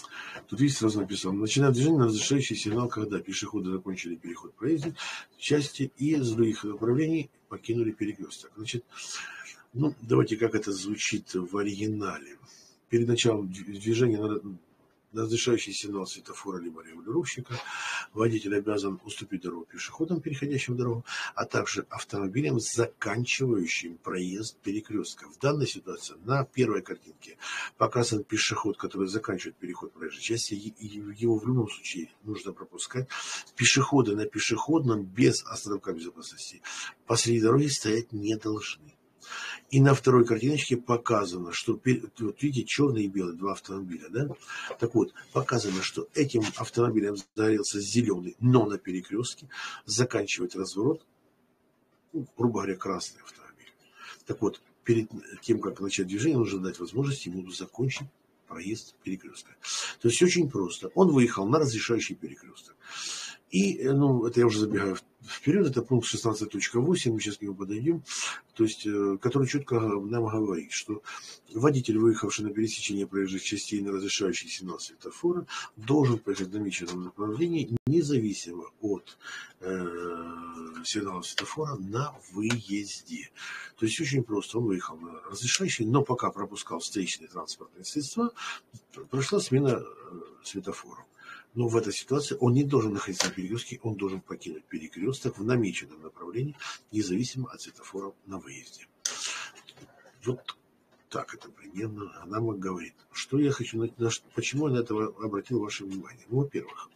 Тут видите, сразу написано. Начинает движение на разрешающий сигнал, когда пешеходы закончили переход проезда части и из других направлений покинули перекресток. Значит, ну, давайте, как это звучит в оригинале. Перед началом движения надо... На разрешающий сигнал светофора либо регулировщика водитель обязан уступить дорогу пешеходам, переходящим дорогу, а также автомобилям, заканчивающим проезд перекрестка. В данной ситуации на первой картинке показан пешеход, который заканчивает переход проезжей части, и его в любом случае нужно пропускать. Пешеходы на пешеходном без островка безопасности посреди дороги стоять не должны. И на второй картиночке показано, что, вот видите, черный и белый, два автомобиля, да? Так вот, показано, что этим автомобилем загорелся зеленый, но на перекрестке, заканчивает разворот, ну, грубо говоря, красный автомобиль. Так вот, перед тем, как начать движение, нужно дать возможность ему закончить проезд перекрестка. То есть очень просто. Он выехал на разрешающий перекресток. И, ну, это я уже забегаю вперед, это пункт шестнадцать точка восемь, мы сейчас к нему подойдем, то есть, который четко нам говорит, что водитель, выехавший на пересечение проезжих частей на разрешающий сигнал светофора, должен поехать в намеченном направлении, независимо от э, сигнала светофора на выезде. То есть очень просто, он выехал на разрешающий, но пока пропускал встречные транспортные средства, прошла смена светофора. Но в этой ситуации он не должен находиться на перекрестке, он должен покинуть перекресток в намеченном направлении, независимо от светофора на выезде. Вот так это примерно она нам говорит. Что я хочу, почему я на это обратил ваше внимание? Ну, во-первых,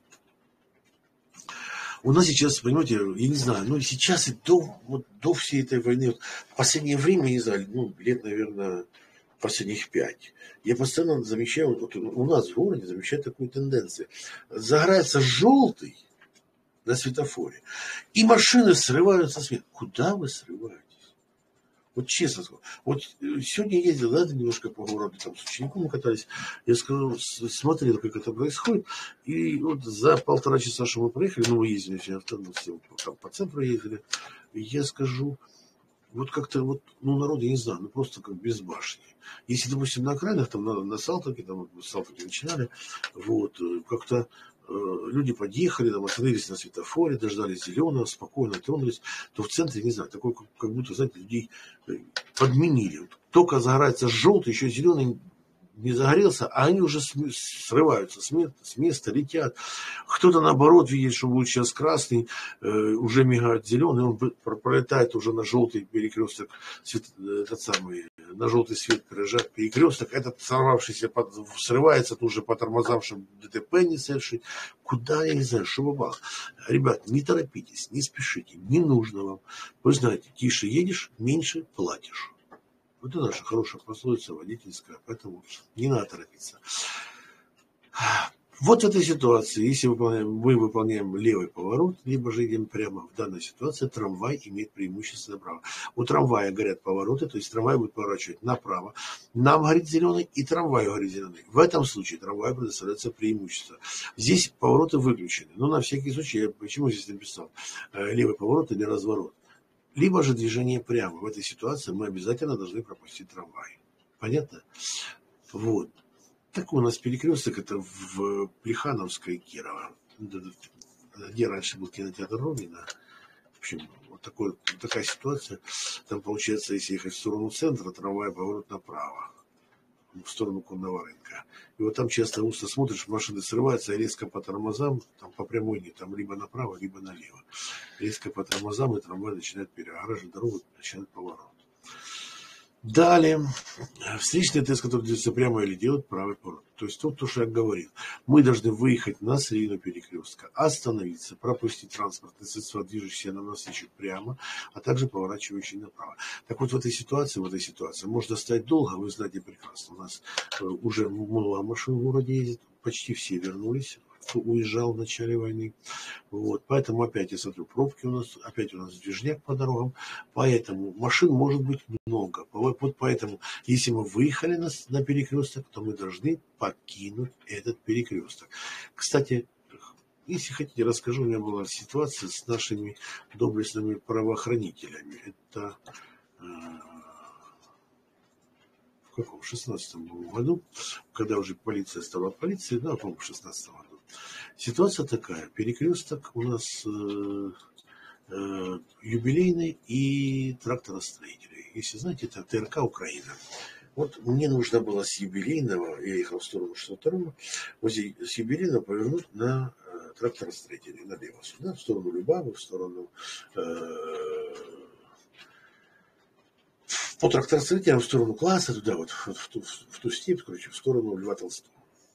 у нас сейчас, понимаете, я не знаю, ну сейчас и до, вот, до всей этой войны, вот, в последнее время, не знаю, ну, лет, наверное, последних пять. Я постоянно замечаю, вот у нас в городе замечаю такую тенденцию. Загорается желтый на светофоре, и машины срываются с места. Куда вы срываетесь? Вот честно скажу. Вот сегодня ездил, да, немножко по городу, там с учеником мы катались. Я скажу, смотрел, как это происходит. И вот за полтора часа, что мы проехали, ну, мы ездили все, там по центру ездили, я скажу, вот как-то вот, ну, народ, я не знаю, ну, просто как без башни. Если, допустим, на окраинах, там, на, на Салтовке, там, вот, Салтовке начинали, вот, как-то э, люди подъехали, там, остановились на светофоре, дождались зеленого, спокойно тронулись, то в центре, не знаю, такой, как, как будто, знаете, людей подменили. Вот, только загорается желтый, еще зеленый не загорелся, а они уже срываются с места, с места летят. Кто-то, наоборот, видит, что будет сейчас красный, э, уже мигает зеленый, он пролетает уже на желтый перекресток, свет, этот самый, на желтый свет проезжает перекресток, этот сорвавшийся под, срывается тут же по тормозам, чтобы ДТП не совершить. Куда, я не знаю, что попало. Ребят, не торопитесь, не спешите, не нужно вам. Вы знаете, тише едешь, меньше платишь. Вот это наша хорошая пословица водительская, поэтому не надо торопиться. Вот в этой ситуации, если выполняем, мы выполняем левый поворот, либо же идем прямо, в данной ситуации трамвай имеет преимущество направо. У трамвая горят повороты, то есть трамвай будет поворачивать направо. Нам горит зеленый, и трамваю горит зеленый. В этом случае трамваю предоставляется преимущество. Здесь повороты выключены. Но на всякий случай, я почему здесь написал левый поворот или разворот? Либо же движение прямо. В этой ситуации мы обязательно должны пропустить трамвай. Понятно? Вот. Такой у нас перекресток, это в Плехановской, Кирово, где раньше был кинотеатр Родина. В общем, вот такой, такая ситуация. Там получается, если ехать в сторону центра, трамвай поворот направо, в сторону конного рынка. И вот там часто густо смотришь, машины срываются, и резко по тормозам, там по прямой не, там либо направо, либо налево. Резко по тормозам, и трамвай начинает перегораживать дорогу, начинает поворот. Далее, встречный тест, который движется прямо или делает правый поворот. То есть то, что я говорил. Мы должны выехать на середину перекрестка, остановиться, пропустить транспортные средства, движущиеся нам навстречу прямо, а также поворачивающие направо. Так вот в этой ситуации, в этой ситуации можно стоять долго, вы знаете прекрасно. У нас уже много машин в городе ездит, почти все вернулись, кто уезжал в начале войны. Вот. Поэтому опять я смотрю, пробки у нас, опять у нас движняк по дорогам. Поэтому машин может быть много. Вот поэтому, если мы выехали на, на перекресток, то мы должны покинуть этот перекресток. Кстати, если хотите, расскажу, у меня была ситуация с нашими доблестными правоохранителями. Это э, в каком, в шестнадцатом году, когда уже полиция стала полицией, да, по-моему, в шестнадцатом году. Ситуация такая, перекресток у нас э, э, юбилейный и тракторостроителей. Если знаете, это ТРК Украина. Вот мне нужно было с юбилейного, я ехал в сторону шестьдесят второго, возле с юбилейного повернуть на э, тракторостроителей, налево сюда, в сторону Любавы, в сторону э, по тракторостроителям, в сторону класса, туда вот, вот в, ту, в ту степь, короче, в сторону Льва Толстого.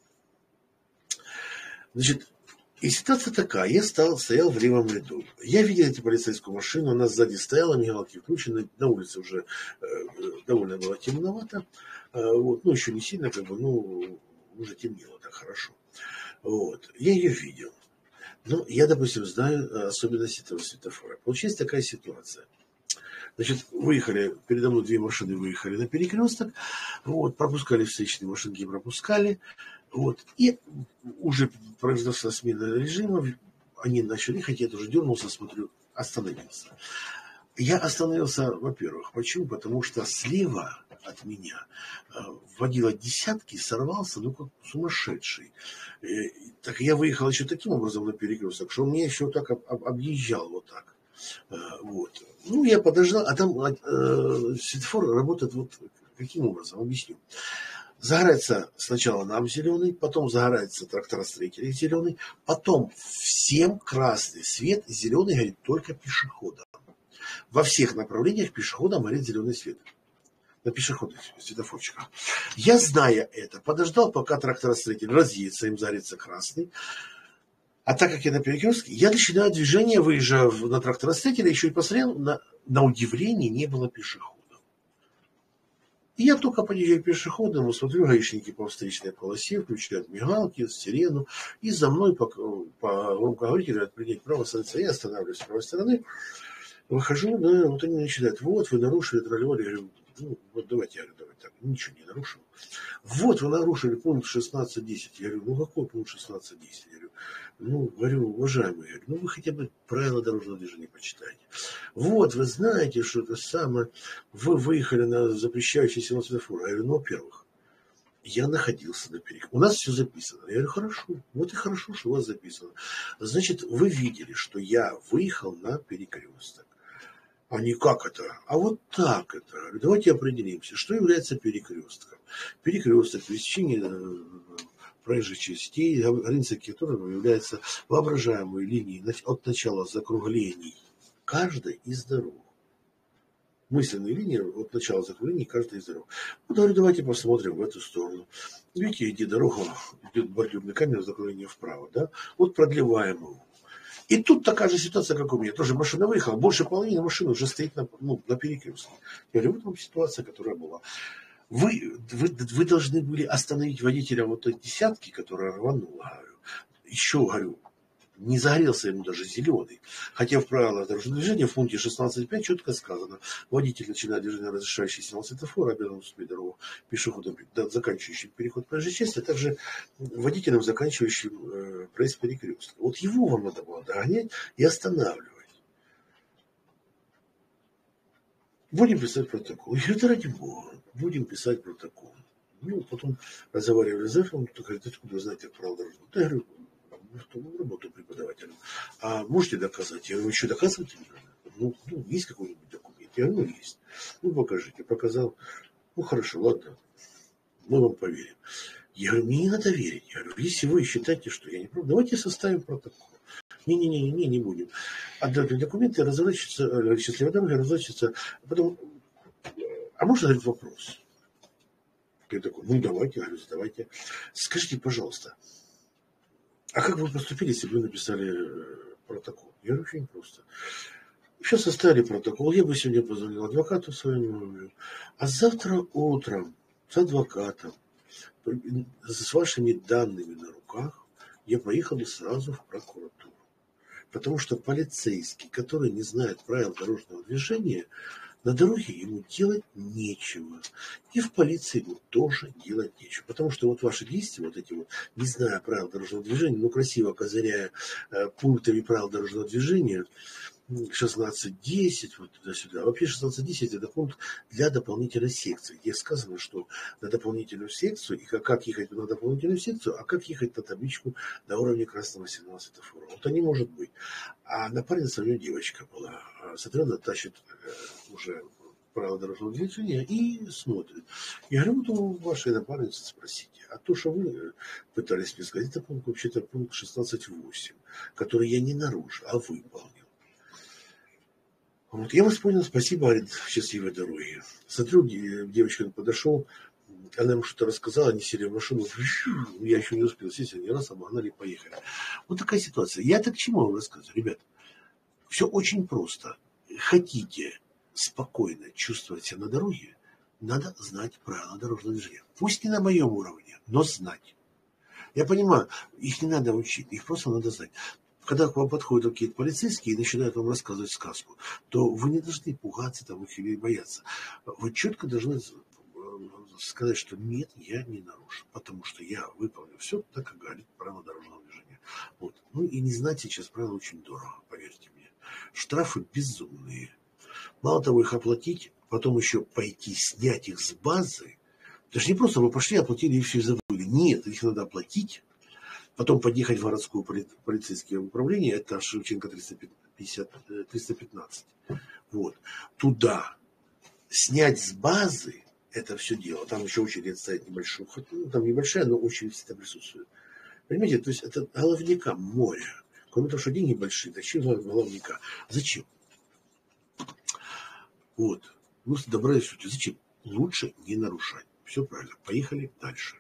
Значит, и ситуация такая, я стал, стоял в левом ряду. Я видел эту полицейскую машину, она сзади стояла, мигалки включены, на улице уже э, довольно было темновато, э, вот, ну, еще не сильно, как бы, ну, уже темнело так хорошо. Вот, я ее видел. Ну, я, допустим, знаю особенности этого светофора. Получилась такая ситуация. Значит, выехали, передо мной две машины выехали на перекресток, вот, пропускали встречные машинки, пропускали, вот, и уже произошла смена режима, они начали ехать, я тоже дернулся, смотрю, остановился. Я остановился, во-первых, почему? Потому что слева от меня водила десятки, сорвался, ну, как сумасшедший. И, так я выехал еще таким образом на перекресток, что он меня еще так об, об, объезжал вот так. Вот. Ну, я подождал, а там э, светофор работает вот каким образом, объясню. Загорается сначала нам зеленый, потом загорается тракторостроителей зеленый, потом всем красный свет, зеленый горит только пешеходам. Во всех направлениях пешеходам горит зеленый свет. На пешеходных светофорчиках. Я, зная это, подождал, пока тракторостроитель разъедется, им загорится красный. А так как я на перекрестке, я начинаю движение, выезжаю на тракторостроителя, еще и посмотрел, на, на удивление не было пешеходов. И я только подъезжаю к пешеходному, смотрю, гаишники по встречной полосе включают мигалки, сирену, и за мной по, по громкоговорителю принять право становится. Я останавливаюсь с правой стороны, выхожу, да, вот они начинают, вот вы нарушили, тролливали, я говорю, ну, вот давайте, я говорю, давайте так, ничего не нарушил. Вот вы нарушили пункт шестнадцать десять. Я говорю, ну какой пункт шестнадцать десять? Я говорю, ну, говорю, уважаемый, я говорю, ну вы хотя бы правила дорожного движения почитайте. Вот, вы знаете, что это самое, вы выехали на запрещающий сигнал светофора. Я говорю, ну, во-первых, я находился на перекрестке. У нас все записано. Я говорю, хорошо, вот и хорошо, что у вас записано. Значит, вы видели, что я выехал на перекресток. А не как это, а вот так это. Давайте определимся, что является перекрестком. Перекресток, пересечение проезжих частей, граница которого является воображаемой линией от начала закруглений каждой из дорог. Мысленные линии от начала закруглений каждой из дорог. Вот, говорю, давайте посмотрим в эту сторону. Видите, где дорога, идет бордюрный камень, закругление вправо, да? Вот продлеваем его. И тут такая же ситуация, как у меня. Тоже машина выехала, больше половины машины уже стоит на, ну, на перекрестке. Я говорю, вот вам ситуация, которая была. Вы, вы, вы должны были остановить водителя вот той десятки, которая рванула. Говорю. Еще, говорю, не загорелся ему даже зеленый. Хотя в правилах дорожного движения в пункте шестнадцать пять четко сказано, водитель начинает движение разрешающий сигнал светофора, обязан уступить дорогу пешеходам, заканчивающим переход проезжей части, а также водителям, заканчивающим э, проезд перекрестка. Вот его вам надо было догонять и останавливать. Будем писать протокол. Я говорю, да ради бога, будем писать протокол. Ну, потом разговаривали с Эфом, он говорит, откуда вы знаете правила дорожного? Я говорю, работу преподавателем. А можете доказать? Я говорю, что доказывать не надо? Ну, ну, есть какой-нибудь документ? Я говорю, ну, есть. Ну, покажите. Показал. Ну, хорошо, ладно. Мы вам поверим. Я говорю, мне не надо верить. Я говорю, если вы считаете, что я не прав, давайте составим протокол. Не-не-не, не, не будем. Отдать документы, разворачиваться, счастливой дороги, разворачиваться. А потом, а можно задать вопрос? Я такой, ну, давайте, говорю, задавайте. Скажите, пожалуйста, а как вы поступили, если бы вы написали протокол? Я говорю, очень просто. Сейчас составили протокол, я бы сегодня позвонил адвокату своему, а завтра утром с адвокатом, с вашими данными на руках, я поехал бы сразу в прокуратуру. Потому что полицейский, который не знает правил дорожного движения, на дороге ему делать нечего. И в полиции ему тоже делать нечего. Потому что вот ваши действия, вот эти вот, не зная правил дорожного движения, но красиво козыряя э, пунктами правил дорожного движения, шестнадцать десять, вот туда-сюда. Вообще шестнадцать десять это пункт для дополнительной секции, где сказано, что на дополнительную секцию, и как, как ехать на дополнительную секцию, а как ехать на табличку на уровне красного сигнала светофора. Вот это не может быть. А напарница у нее девочка была. Смотрю, она тащит уже правила дорожного движения и смотрит. Я говорю, вот у вашей напарницы спросите. А то, что вы пытались мне сказать, это пункт, вообще-то пункт шестнадцать восемь, который я не нарушил, а выполнил. Вот, я вас понял, спасибо, говорит, счастливой дороги. Смотрю, девочка подошел, она ему что-то рассказала, они сели в машину, я еще не успел сесть, они раз обогнали и поехали. Вот такая ситуация. Я так к чему вам рассказываю, ребят? Все очень просто. Хотите спокойно чувствовать себя на дороге, надо знать правила дорожного движения. Пусть не на моем уровне, но знать. Я понимаю, их не надо учить, их просто надо знать. Когда к вам подходят какие-то полицейские и начинают вам рассказывать сказку, то вы не должны пугаться там, их или бояться. Вы четко должны сказать, что нет, я не нарушил, потому что я выполнил все так, как говорит правила дорожного движения. Вот. Ну и не знать сейчас правила очень дорого, поверьте мне. Штрафы безумные. Мало того, их оплатить, потом еще пойти снять их с базы. Это же не просто вы пошли, оплатили и все и забыли. Нет, их надо оплатить. Потом подъехать в городское полицейское управление, это Шевченко триста пятьдесят, триста пятнадцать. Вот. Туда снять с базы это все дело. Там еще очередь стоит небольшую. Ну, там небольшая, но очередь всегда присутствует. Понимаете, то есть это головника море. Кроме того, что деньги большие, зачем головника? Зачем? Вот. Ну, добрались сути. Зачем? Лучше не нарушать. Все правильно. Поехали дальше.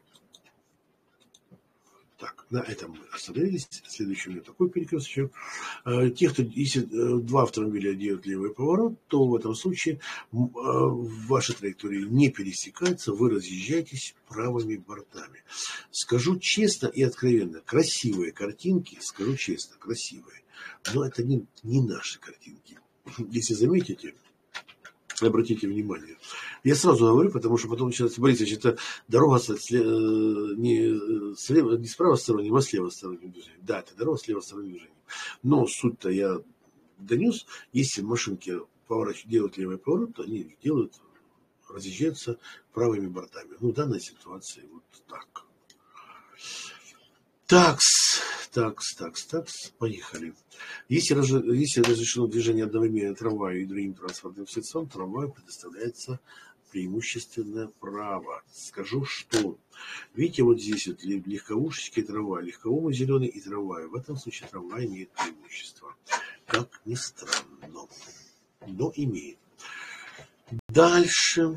Так, на этом мы остановились. Следующий у меня такой перекресток. Те, кто, если два автомобиля делают левый поворот, то в этом случае ваши траектории не пересекаются, вы разъезжаетесь правыми бортами. Скажу честно и откровенно, красивые картинки, скажу честно, красивые, но это не, не наши картинки. Если заметите, обратите внимание. Я сразу говорю, потому что потом начинается, Борисович, это дорога не, слева, не с правосторонним, а с левосторонним движением. Да, это дорога с левосторонним движением. Но суть-то я донес, если машинки поворачивают, делают левый поворот, то они делают, разъезжаются правыми бортами. Ну, в данной ситуации вот так. Такс, такс, такс, такс, поехали. Если, если разрешено движение одновременно трамваю и другим транспортным средствам, трамваю предоставляется преимущественное право. Скажу, что, видите, вот здесь вот легковушечки, трамвай, легковому зеленый и трамвай. В этом случае трамвай имеет преимущество. Как ни странно, но имеет. Дальше.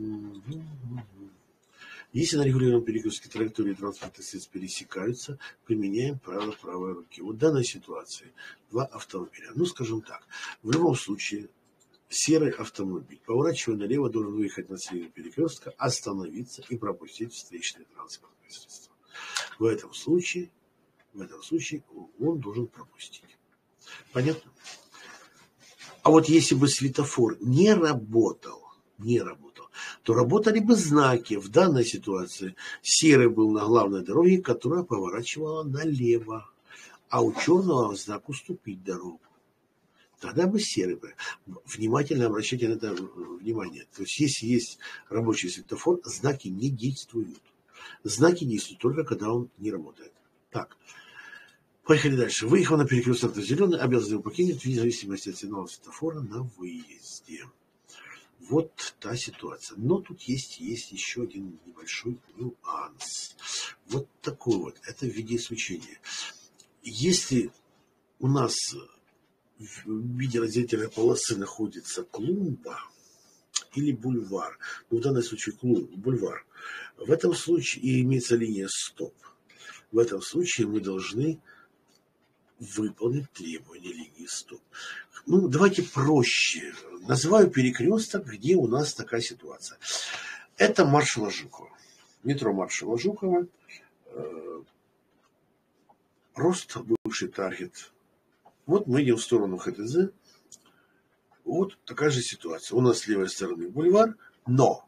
Если на регулярном перекрестке траектории транспортных средств пересекаются, применяем правило правой руки. Вот в данной ситуации два автомобиля. Ну, скажем так, в любом случае серый автомобиль, поворачивая налево, должен выехать на середину перекрестка, остановиться и пропустить встречное транспортное средство. В этом случае, в этом случае он должен пропустить. Понятно? А вот если бы светофор не работал, не работал, то работали бы знаки. В данной ситуации серый был на главной дороге, которая поворачивала налево, а у черного знак уступить дорогу. Тогда бы серый бы. Внимательно обращайте на это внимание. То есть, если есть рабочий светофор, знаки не действуют. Знаки действуют только, когда он не работает. Так, поехали дальше. Выехал на перекресток на зеленый, обязан его покинуть вне зависимости от сигнала светофора на выезде. Вот та ситуация. Но тут есть, есть еще один небольшой нюанс. Вот такой вот. Это в виде исключения. Если у нас в виде разделительной полосы находится клумба или бульвар, ну, в данном случае клумба, бульвар, в этом случае и имеется линия стоп. В этом случае мы должны выполнить требования линии стоп. Ну, давайте проще. Называю перекресток, где у нас такая ситуация. Это маршала Жукова. Метро маршала Жукова. Э, рост, бывший таргет. Вот мы идем в сторону ХТЗ. Вот такая же ситуация. У нас с левой стороны бульвар, но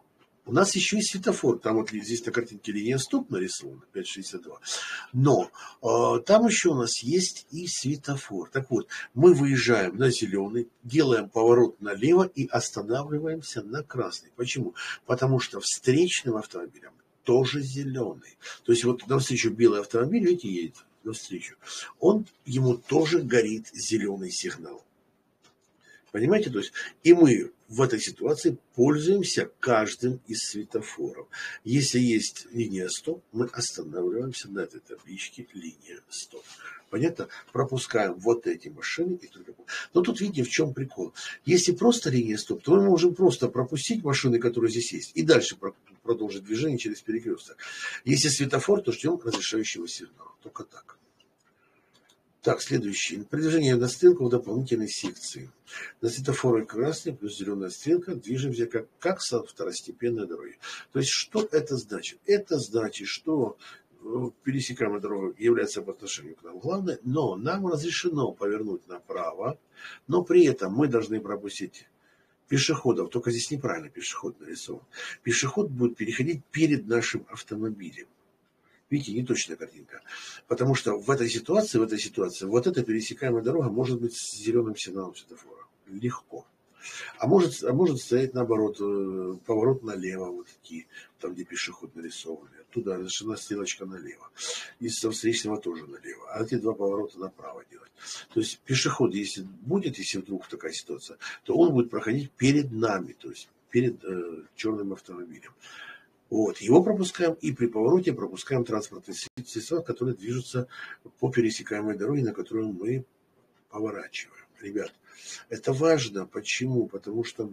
У нас еще есть светофор. Там вот здесь на картинке линия стоп нарисована, пять шестьдесят два. Но э, там еще у нас есть и светофор. Так вот, мы выезжаем на зеленый, делаем поворот налево и останавливаемся на красный. Почему? Потому что встречным автомобилям тоже зеленый. То есть вот навстречу белый автомобиль, видите, едет навстречу. Он, ему тоже горит зеленый сигнал. Понимаете? То есть, и мы в этой ситуации пользуемся каждым из светофоров. Если есть линия стоп, мы останавливаемся на этой табличке линия стоп. Понятно? Пропускаем вот эти машины и только. Но тут видите, в чем прикол. Если просто линия стоп, то мы можем просто пропустить машины, которые здесь есть, и дальше продолжить движение через перекресток. Если светофор, то ждем разрешающего сигнала. Только так. Так, следующий. Продвижение на стрелку в дополнительной секции. На светофоре красный плюс зеленая стрелка движемся как, как со второстепенной дороги. То есть, что это значит? Это значит, что пересекаемая дорога является по отношению к нам главной, но нам разрешено повернуть направо, но при этом мы должны пропустить пешеходов. Только здесь неправильно пешеход нарисован. Пешеход будет переходить перед нашим автомобилем. Видите, неточная картинка. Потому что в этой ситуации, в этой ситуации, вот эта пересекаемая дорога может быть с зеленым сигналом светофора. Легко. А может, а может стоять наоборот, поворот налево, вот такие, там, где пешеход нарисован. Оттуда разрешена стрелочка налево. И со встречного тоже налево. А эти два поворота направо делать. То есть пешеход, если будет, если вдруг такая ситуация, то он будет проходить перед нами, то есть перед э, черным автомобилем. Вот, его пропускаем, и при повороте пропускаем транспортные средства, которые движутся по пересекаемой дороге, на которую мы поворачиваем. Ребят, это важно. Почему? Потому что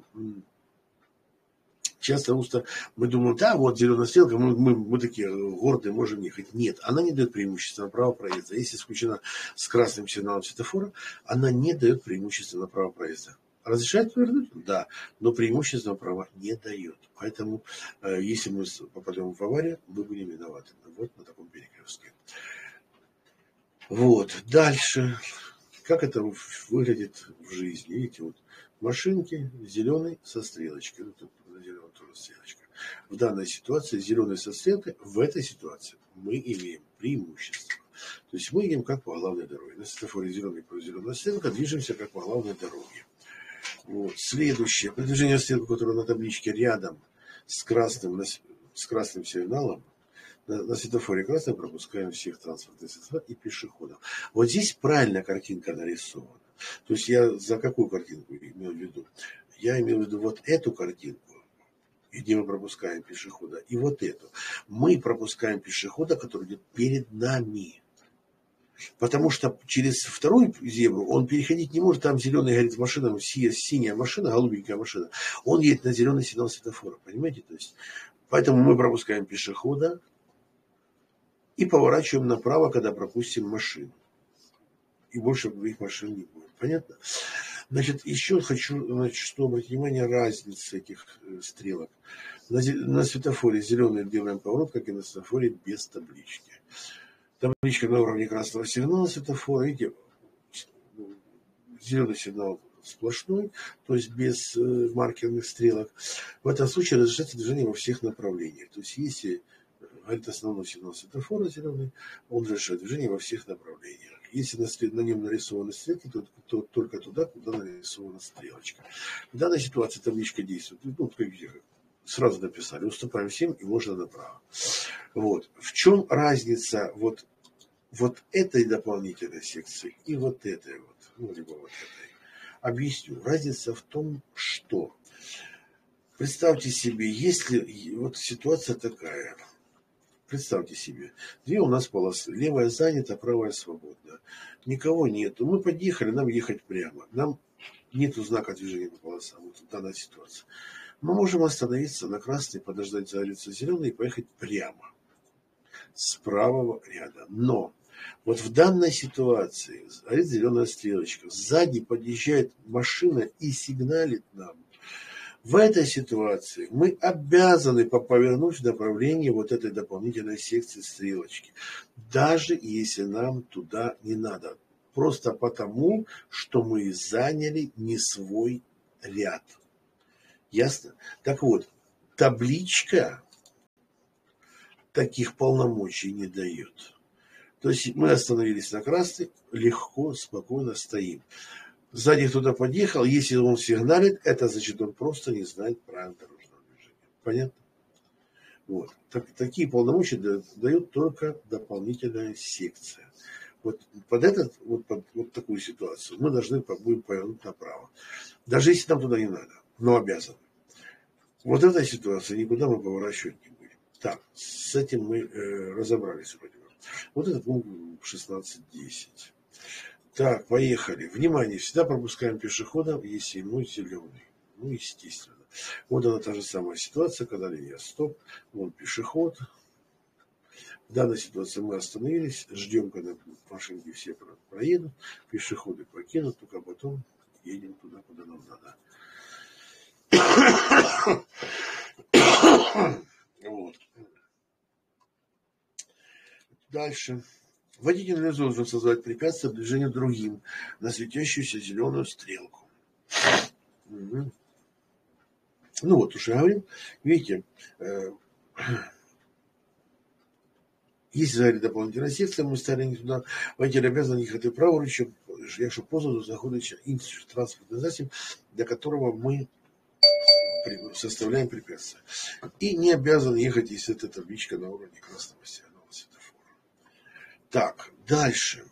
часто мы думаем, да, вот зеленая стрелка, мы, мы, мы такие гордые, можем ехать. Нет, она не дает преимущества на право проезда. Если включена с красным сигналом светофора, она не дает преимущества на право проезда. Разрешает повернуть? Да, но преимущественного права не дает. Поэтому, э, если мы попадем в аварию, мы будем виноваты. Вот на таком перекрестке. Вот, дальше. Как это выглядит в жизни? Видите, вот машинки, зеленый со стрелочкой. Ну, тут на зеленом тоже стрелочка. В данной ситуации зеленый со стрелкой, в этой ситуации мы имеем преимущество. То есть мы едем как по главной дороге. На светофоре зеленый плюс зеленая стрелка, движемся как по главной дороге. Вот. Следующее. Продвижение стрелки, которая на табличке рядом с красным, с красным сигналом. На, на светофоре красным пропускаем всех транспортных средств и пешеходов. Вот здесь правильно картинка нарисована. То есть я за какую картинку имел в виду? Я имел в виду вот эту картинку, где мы пропускаем пешехода, и вот эту. Мы пропускаем пешехода, который идет перед нами. Потому что через вторую зебру он переходить не может. Там зеленый горит машина, синяя машина, голубенькая машина. Он едет на зеленый сигнал светофора. Понимаете? То есть, поэтому мы пропускаем пешехода и поворачиваем направо, когда пропустим машину. И больше их машин не будет. Понятно? Значит, еще хочу, значит, что обратить внимание, разница этих стрелок. На, на светофоре зеленый делаем поворот, как и на светофоре без таблички. Табличка на уровне красного сигнала светофора. Видите, зеленый сигнал сплошной, то есть без э, маркерных стрелок. В этом случае разрешается движение во всех направлениях. То есть если горит основной сигнал светофора зеленый, он разрешает движение во всех направлениях. Если на, на нем нарисованы стрелки, то, то только туда, куда нарисована стрелочка. В данной ситуации табличка действует. Ну, как сразу написали, уступаем всем и можно направо. Вот. В чем разница вот, вот этой дополнительной секции и вот этой вот, ну, либо вот этой? Объясню. Разница в том, что представьте себе, если вот ситуация такая. Представьте себе, две у нас полосы. Левая занята, правая свободна. Никого нету. Мы подъехали, нам ехать прямо. Нам нету знака движения по полосам. Вот данная ситуация. Мы можем остановиться на красной, подождать загореться зеленый и поехать прямо. С правого ряда. Но вот в данной ситуации горит зеленая стрелочка. Сзади подъезжает машина и сигналит нам. В этой ситуации мы обязаны повернуть в направлении вот этой дополнительной секции стрелочки. Даже если нам туда не надо. Просто потому, что мы заняли не свой ряд. Ясно? Так вот, табличка таких полномочий не дает. То есть мы остановились на красный, легко, спокойно стоим. Сзади кто-то подъехал, если он сигналит, это значит, он просто не знает правил дорожного движения. Понятно? Вот. Так, такие полномочия дает только дополнительная секция. Вот под, этот, вот под вот такую ситуацию мы должны будем повернуть направо. Даже если нам туда не надо, но обязаны. Вот эта ситуация, никуда мы поворачивать не будем. Так, с этим мы э, разобрались вроде бы. Вот это пункт шестнадцать десять. Так, поехали. Внимание, всегда пропускаем пешехода, если ему зеленый. Ну, естественно. Вот она та же самая ситуация, когда линия стоп, вон пешеход. В данной ситуации мы остановились, ждем, когда машинки все проедут, пешеходы покинут, только потом едем туда, куда нам надо. Вот. Дальше. Водитель не должен создавать препятствия движению другим на светящуюся зеленую стрелку. Угу. Ну вот, уже говорим, видите, э, если взагалі дополнительна секція, ми ставимо туди, водитель обязан їхати праворуч, якщо позаду знаходиться інший транспортний засіб, для которого мы составляем препятствия. И не обязан ехать, если это табличка на уровне красного сигнала светофора. Так, дальше.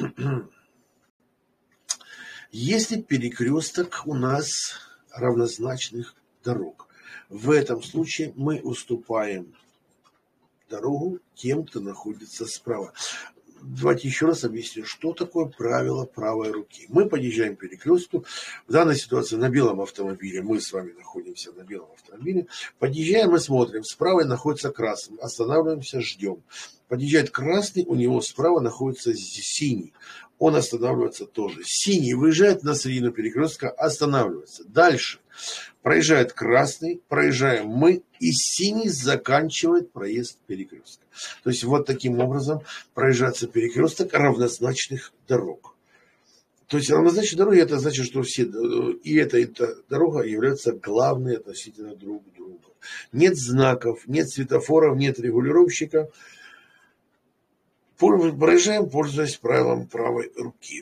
Если перекресток у нас равнозначных дорог, в этом случае мы уступаем дорогу тем, кто находится справа. Давайте еще раз объясню, что такое правило правой руки. Мы подъезжаем к перекрестку. В данной ситуации на белом автомобиле, мы с вами находимся на белом автомобиле. Подъезжаем и смотрим, справа находится красный. Останавливаемся, ждем. Подъезжает красный, у него справа находится синий. Он останавливается тоже. Синий выезжает на середину перекрестка, останавливается. Дальше. Проезжает красный, проезжаем мы, и синий заканчивает проезд перекрестка. То есть вот таким образом проезжается перекресток равнозначных дорог. То есть равнозначные дороги, это значит, что все, и эта, и эта дорога являются главной относительно друг друга. Нет знаков, нет светофоров, нет регулировщика. Проезжаем, пользуясь правилом правой руки.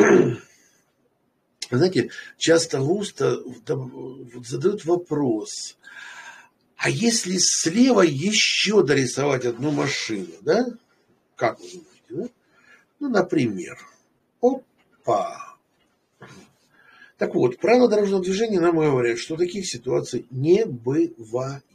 Знаете, часто густо задают вопрос, а если слева еще дорисовать одну машину, да? Как вы думаете, да? Ну, например, опа. Так вот, правила дорожного движения нам говорят, что таких ситуаций не бывает.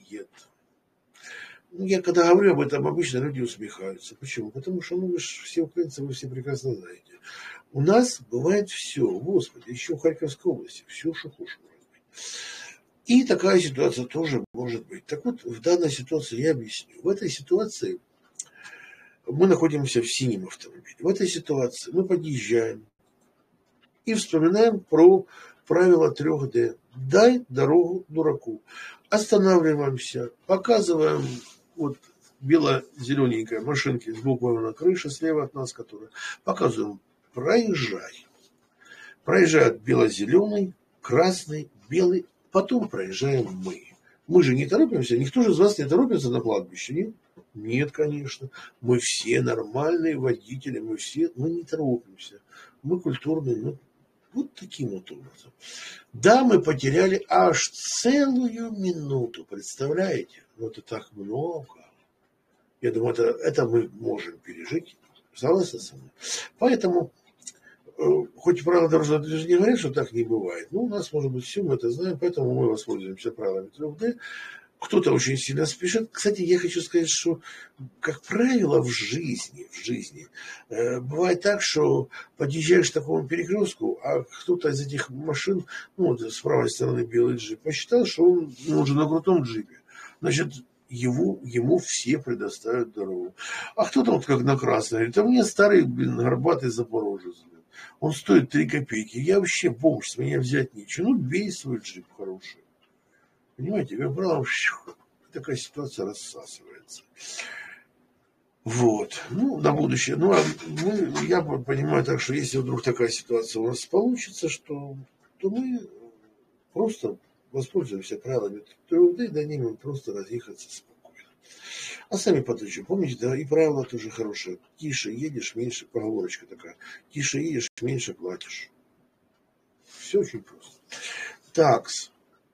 Я когда говорю об этом, обычно люди усмехаются. Почему? Потому что, ну, вы же все украинцы, вы все прекрасно знаете. У нас бывает все, Господи, еще в Харьковской области, все, что хочешь может быть. И такая ситуация тоже может быть. Так вот, в данной ситуации я объясню. В этой ситуации мы находимся в синем автомобиле. В этой ситуации мы подъезжаем и вспоминаем про правило три дэ. Дай дорогу дураку. Останавливаемся, показываем вот бело-зелененькая машинки с буквами на крыше слева от нас, которая показываем проезжай. Проезжает бело-зеленый, красный, белый, потом проезжаем мы. Мы же не торопимся, никто же из вас не торопится на кладбище, нет? Нет, конечно. Мы все нормальные водители, мы все, мы не торопимся. Мы культурные, мы вот таким вот образом. Да, мы потеряли аж целую минуту, представляете? Ну, это так много. Я думаю, это, это мы можем пережить. Согласны со мной? Поэтому, э, хоть правила дорожного движения говорят, что так не бывает, но у нас, может быть, все мы это знаем, поэтому мы воспользуемся правилами три дэ. Кто-то очень сильно спешит. Кстати, я хочу сказать, что, как правило, в жизни, в жизни э, бывает так, что подъезжаешь к такому перекрестку, а кто-то из этих машин, ну, вот с правой стороны белый джип, посчитал, что он, он уже на крутом джипе. Значит, его, ему все предоставят дорогу. А кто-то вот как на красной говорит, а мне старый, блин, горбатый запорожец. Блин. Он стоит три копейки. Я вообще бомж, с меня взять нечего. Ну, бей свой джип хороший. Понимаете, как правило, такая ситуация рассасывается. Вот. Ну, на будущее. Ну, а мы, я понимаю так, что если вдруг такая ситуация у нас получится, что, то мы просто воспользуемся правилами труда и дадим им просто разъехаться спокойно. А сами поточим. Помните, да, и правило тоже хорошее. Тише едешь, меньше, поговорочка такая. Тише едешь, меньше платишь. Все очень просто. Такс.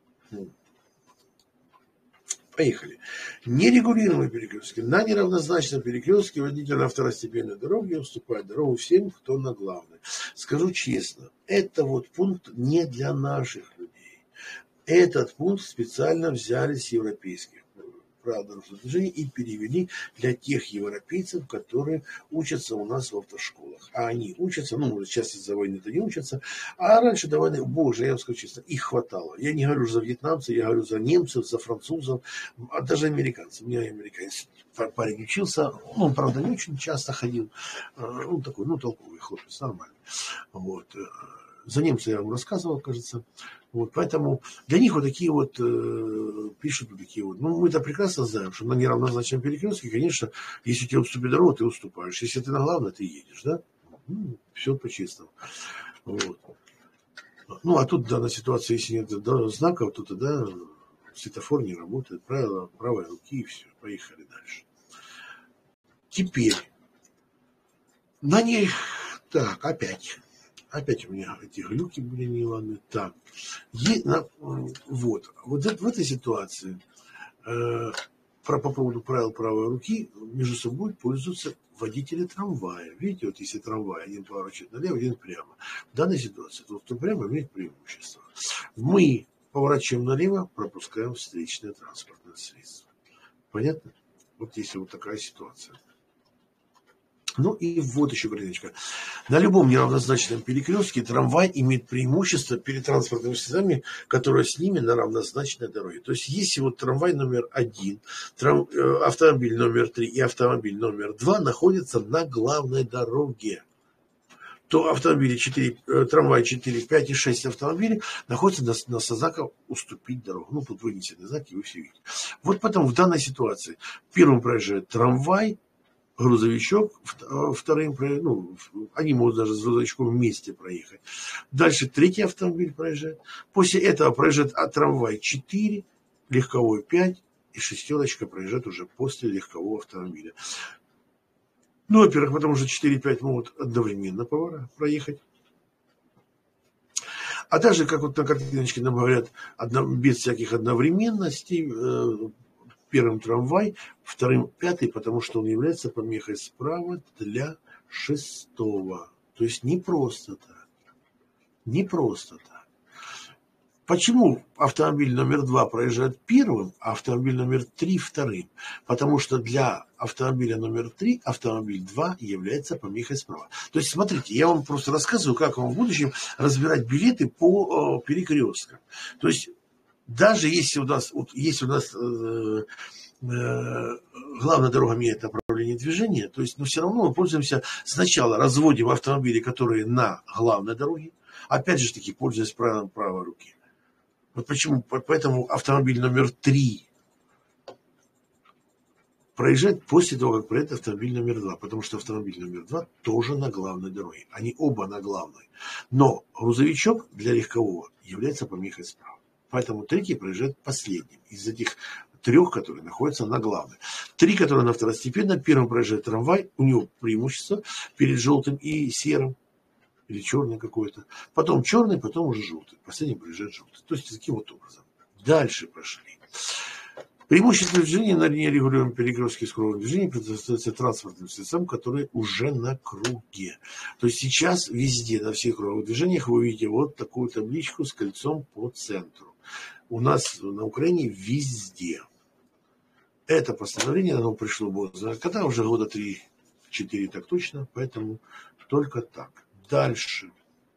Поехали. Нерегулируемые перекрестки. На неравнозначном перекрестке водитель на второстепенной дороге уступает дорогу всем, кто на главной. Скажу честно, это вот пункт не для наших людей. Этот пункт специально взяли с европейских правил дорожного движения и перевели для тех европейцев, которые учатся у нас в автошколах. А они учатся, ну, может, сейчас из-за войны-то не учатся, а раньше до войны, боже, я вам скажу честно, их хватало. Я не говорю за вьетнамцев, я говорю за немцев, за французов, а даже американцев. У меня американец парень учился, ну, он, правда, не очень часто ходил, ну, такой, ну, толковый хлопец, нормальный. Вот. За немца я вам рассказывал, кажется. Вот, поэтому для них вот такие вот э, пишут вот такие вот. Ну, мы-то прекрасно знаем, что на неравнозначном перекрестке, конечно, если тебе уступит дорогу, ты уступаешь. Если ты на главной, ты едешь, да? Ну, все по-честному. Вот. Ну, а тут в данной ситуации, если нет знаков, то тогда светофор не работает, правило правой руки, и все, поехали дальше. Теперь на них, так, опять. Опять у меня эти глюки были неладные. Так, есть, на, вот, вот это, в этой ситуации э, про, по поводу правил правой руки между собой пользуются водители трамвая. Видите, вот если трамвай, один поворачивает налево, один прямо. В данной ситуации тот, кто прямо, имеет преимущество. Мы поворачиваем налево, пропускаем встречное транспортное средство. Понятно? Вот если вот такая ситуация. Ну и вот еще границка. На любом неравнозначном перекрестке трамвай имеет преимущество перед транспортными средствами, которые с ними на равнозначной дороге. То есть если вот трамвай номер один, трам, автомобиль номер три и автомобиль номер два находятся на главной дороге, то автомобили четыре, трамвай четыре, пять и шесть автомобилей находятся на, на знаках «Уступить дорогу». Ну, тут вынесены знаки, вы все видите. Вот поэтому в данной ситуации первым проезжает трамвай, грузовичок, вторым, ну, они могут даже с грузовичком вместе проехать. Дальше третий автомобиль проезжает. После этого проезжает трамвай четыре, легковой пять, и шестерочка проезжает уже после легкового автомобиля. Ну, во-первых, потому что четыре и пять могут одновременно проехать. А даже, как вот на картиночке нам говорят, без всяких одновременностей, первым трамвай, вторым пятый, потому что он является помехой справа для шестого. То есть не просто так. Не просто так. Почему автомобиль номер два проезжает первым, а автомобиль номер три вторым? Потому что для автомобиля номер три автомобиль два является помехой справа. То есть, смотрите, я вам просто рассказываю, как вам в будущем разбирать билеты по э, перекресткам. То есть, даже если у нас, вот, если у нас э, э, главная дорога меняет направление движения, то есть, но все равно мы пользуемся сначала, разводим автомобили, которые на главной дороге, опять же таки, пользуясь правилом правой руки. Вот почему, поэтому автомобиль номер три проезжает после того, как проедет автомобиль номер два, потому что автомобиль номер два тоже на главной дороге. Они оба на главной. Но грузовичок для легкового является помехой справа. Поэтому третий проезжает последним из этих трех, которые находятся на главной. Три, которые на второстепенной, первым проезжает трамвай, у него преимущество перед желтым и серым, или черный какой-то. Потом черный, потом уже желтый. Последний проезжает желтый. То есть таким вот образом. Дальше пошли. Преимущество движения на нерегулируемом перекрестке скоростного движения предоставляется транспортным средствам, которые уже на круге. То есть сейчас везде, на всех круговых движениях вы увидите вот такую табличку с кольцом по центру. У нас на Украине везде. Это постановление, оно пришло, бог знает когда, уже года три-четыре так точно, поэтому только так. Дальше.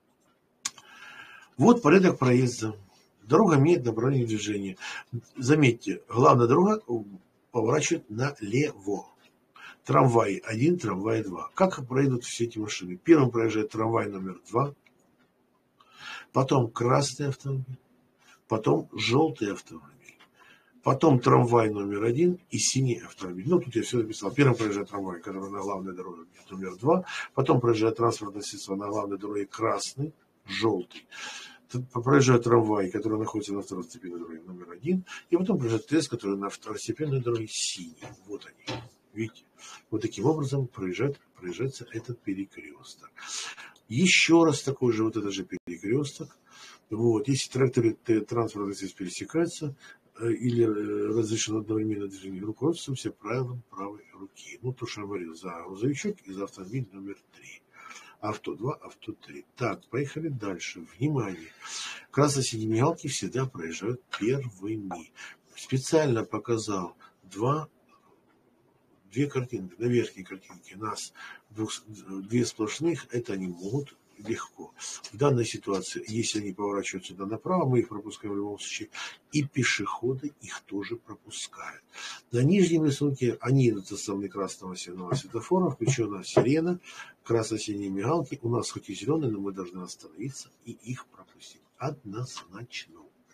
Вот порядок проезда. Дорога имеет направление движения. Заметьте, главная дорога поворачивает налево. Трамвай один, трамвай два. Как проедут все эти машины? Первым проезжает трамвай номер два, потом красный автомобиль, потом желтый автомобиль, потом трамвай номер один и синий автомобиль. Ну, тут я все написал. Первым проезжает трамвай, который на главной дороге номер два, потом проезжает транспортное средство на главной дороге красный, желтый. проезжает трамвай, который находится на второстепенной дороге номер один, и потом проезжает ТЭС, который на второстепенной дороге синий. Вот они. Видите? Вот таким образом проезжает, проезжается этот перекресток. Еще раз такой же вот этот же перекресток. Вот. Если тракторы транспорта здесь пересекаются, или разрешено одновременно движение, руководствуемся правилом правой руки. Ну, то, что я говорил, за грузовичок и за автомобиль номер три. Авто два, авто три. Так, поехали дальше. Внимание. Красно-синие мигалки всегда проезжают первыми. Специально показал два, две картинки. На верхней картинке у нас двух, две сплошных. Это они могут легко. В данной ситуации, если они поворачивают сюда направо, мы их пропускаем в любом случае. И пешеходы их тоже пропускают. На нижнем рисунке они идут со стороны красного сигнала светофора, включена сирена, красно-синие мигалки. У нас хоть и зеленые, но мы должны остановиться и их пропустить. Однозначно.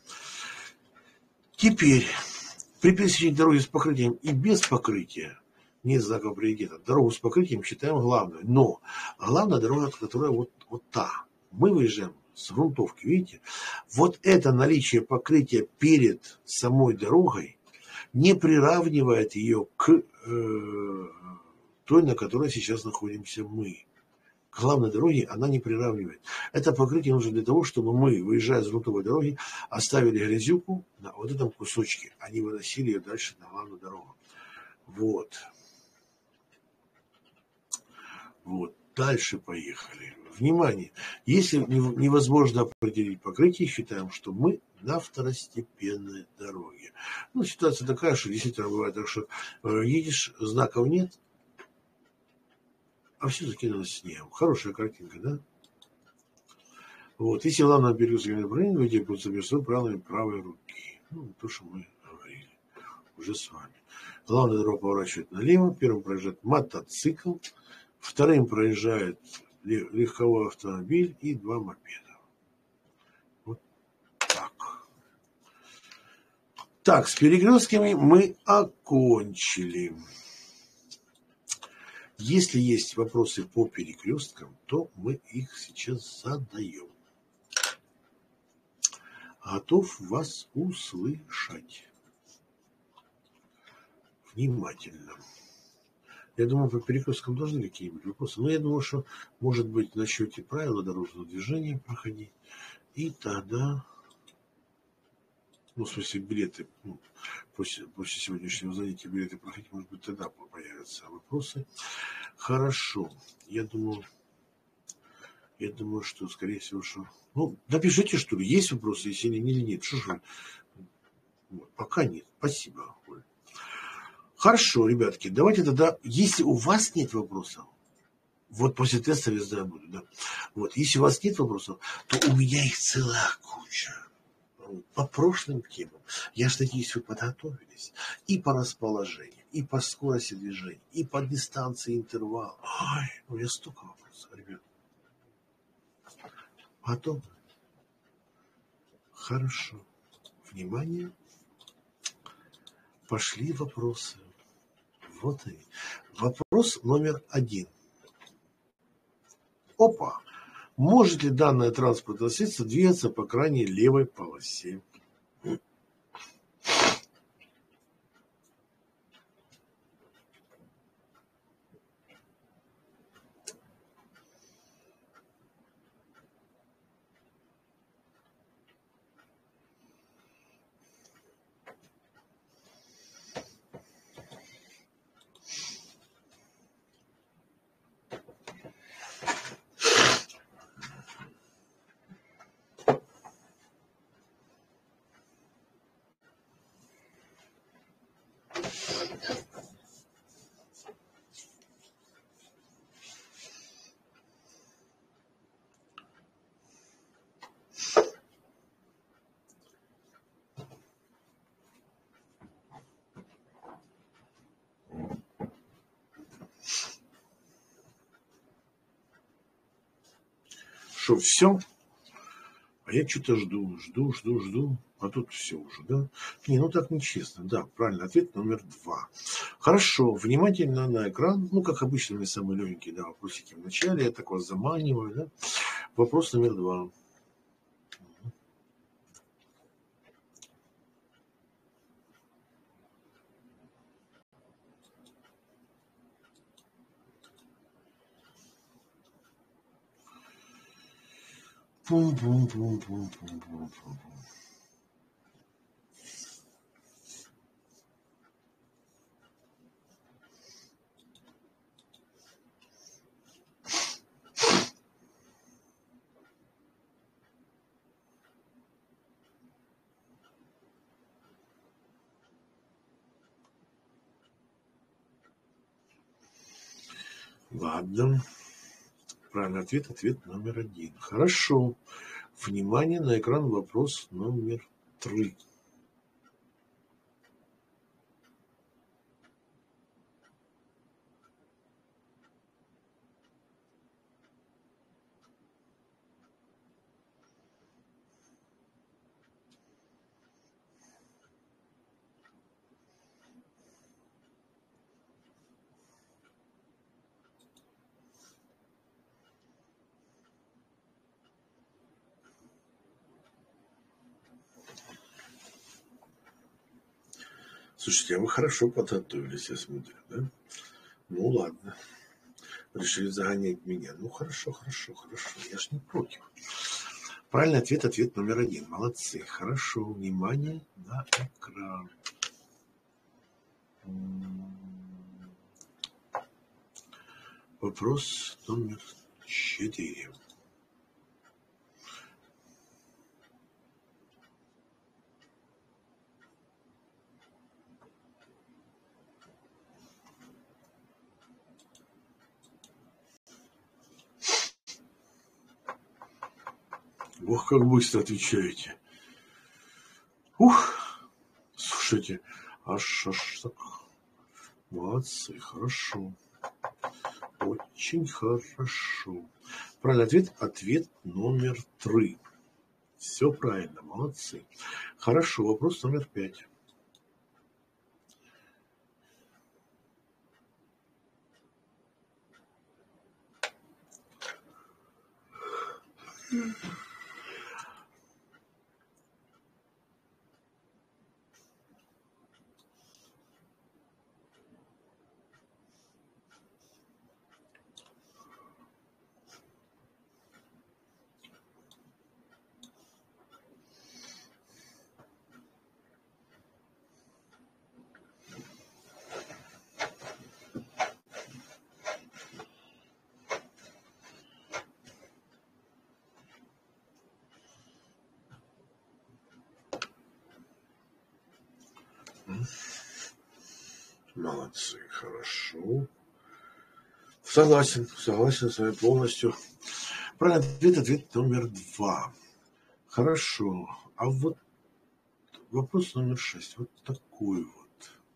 Теперь, при пересечении дороги с покрытием и без покрытия, нет знаков приоритета. Дорогу с покрытием считаем главной. Но главная дорога, которая вот, вот та. Мы выезжаем с грунтовки, видите? Вот это наличие покрытия перед самой дорогой не приравнивает ее к э, той, на которой сейчас находимся мы. К главной дороге она не приравнивает. Это покрытие нужно для того, чтобы мы, выезжая с грунтовой дороги, оставили грязюку на вот этом кусочке, а не выносили ее дальше на главную дорогу. Вот. Вот, дальше поехали. Внимание! Если невозможно определить покрытие, считаем, что мы на второстепенной дороге. Ну, ситуация такая, что действительно бывает так, что э, едешь, знаков нет, а все закинулось снегом. Хорошая картинка, да? Вот, если главное перекресток направления, люди будут совершать правилами правой руки. Ну, то, что мы говорили уже с вами. Главная дорога поворачивает налево, первым проезжает мотоцикл, вторым проезжает легковой автомобиль и два мопеда. Вот так. Так, с перекрестками мы окончили. Если есть вопросы по перекресткам, то мы их сейчас задаем. Готов вас услышать. Внимательно. Я думаю, по перекресткам должны какие-нибудь вопросы. Но я думаю, что, может быть, начнете правила дорожного движения проходить. И тогда, ну, в смысле, билеты, ну, после, после сегодняшнего занятия билеты проходить, может быть, тогда появятся вопросы. Хорошо. Я думаю, я думаю, что, скорее всего, что... Ну, напишите, что ли, есть вопросы, если не, или нет. Что же? Вот, пока нет. Спасибо, Оль. Хорошо, ребятки, давайте тогда, если у вас нет вопросов, вот после теста я задаю буду, да. Вот, если у вас нет вопросов, то у меня их целая куча. По прошлым темам. Я же надеюсь, вы подготовились. И по расположению, и по скорости движения, и по дистанции интервала. Ой, у меня столько вопросов, ребят. Готовы? Хорошо. Внимание. Пошли вопросы. Вот они. Вопрос номер один. Опа! Может ли данное транспортное средство двигаться по крайней левой полосе? Что, все? А я что-то жду, жду, жду, жду. А тут все уже, да? Не, ну так нечестно. Да, правильный ответ номер два. Хорошо, внимательно на экран. Ну, как обычно, мне самые легенькие, да, вопросики в начале. Я так вас заманиваю, да? Вопрос номер два. Пум-пум-пум-пум-пум-пум-пум. Ладно. Правильный ответ, ответ номер один. Хорошо. Внимание, на экран вопрос номер три. Слушайте, а вы хорошо подготовились, я смотрю, да? Ну, ладно. Решили загонять меня. Ну, хорошо, хорошо, хорошо. Я ж не против. Правильный ответ, ответ номер один. Молодцы. Хорошо. Внимание на экран. Вопрос номер четыре. Ох, как быстро отвечаете. Ух, слушайте, аж, аж так. Молодцы, хорошо. Очень хорошо. Правильный ответ, ответ номер три. Все правильно, молодцы. Хорошо, вопрос номер пять. Молодцы, хорошо. Согласен, согласен с вами полностью. Правильный ответ, ответ номер два. Хорошо. А вот вопрос номер шесть. Вот такой вот.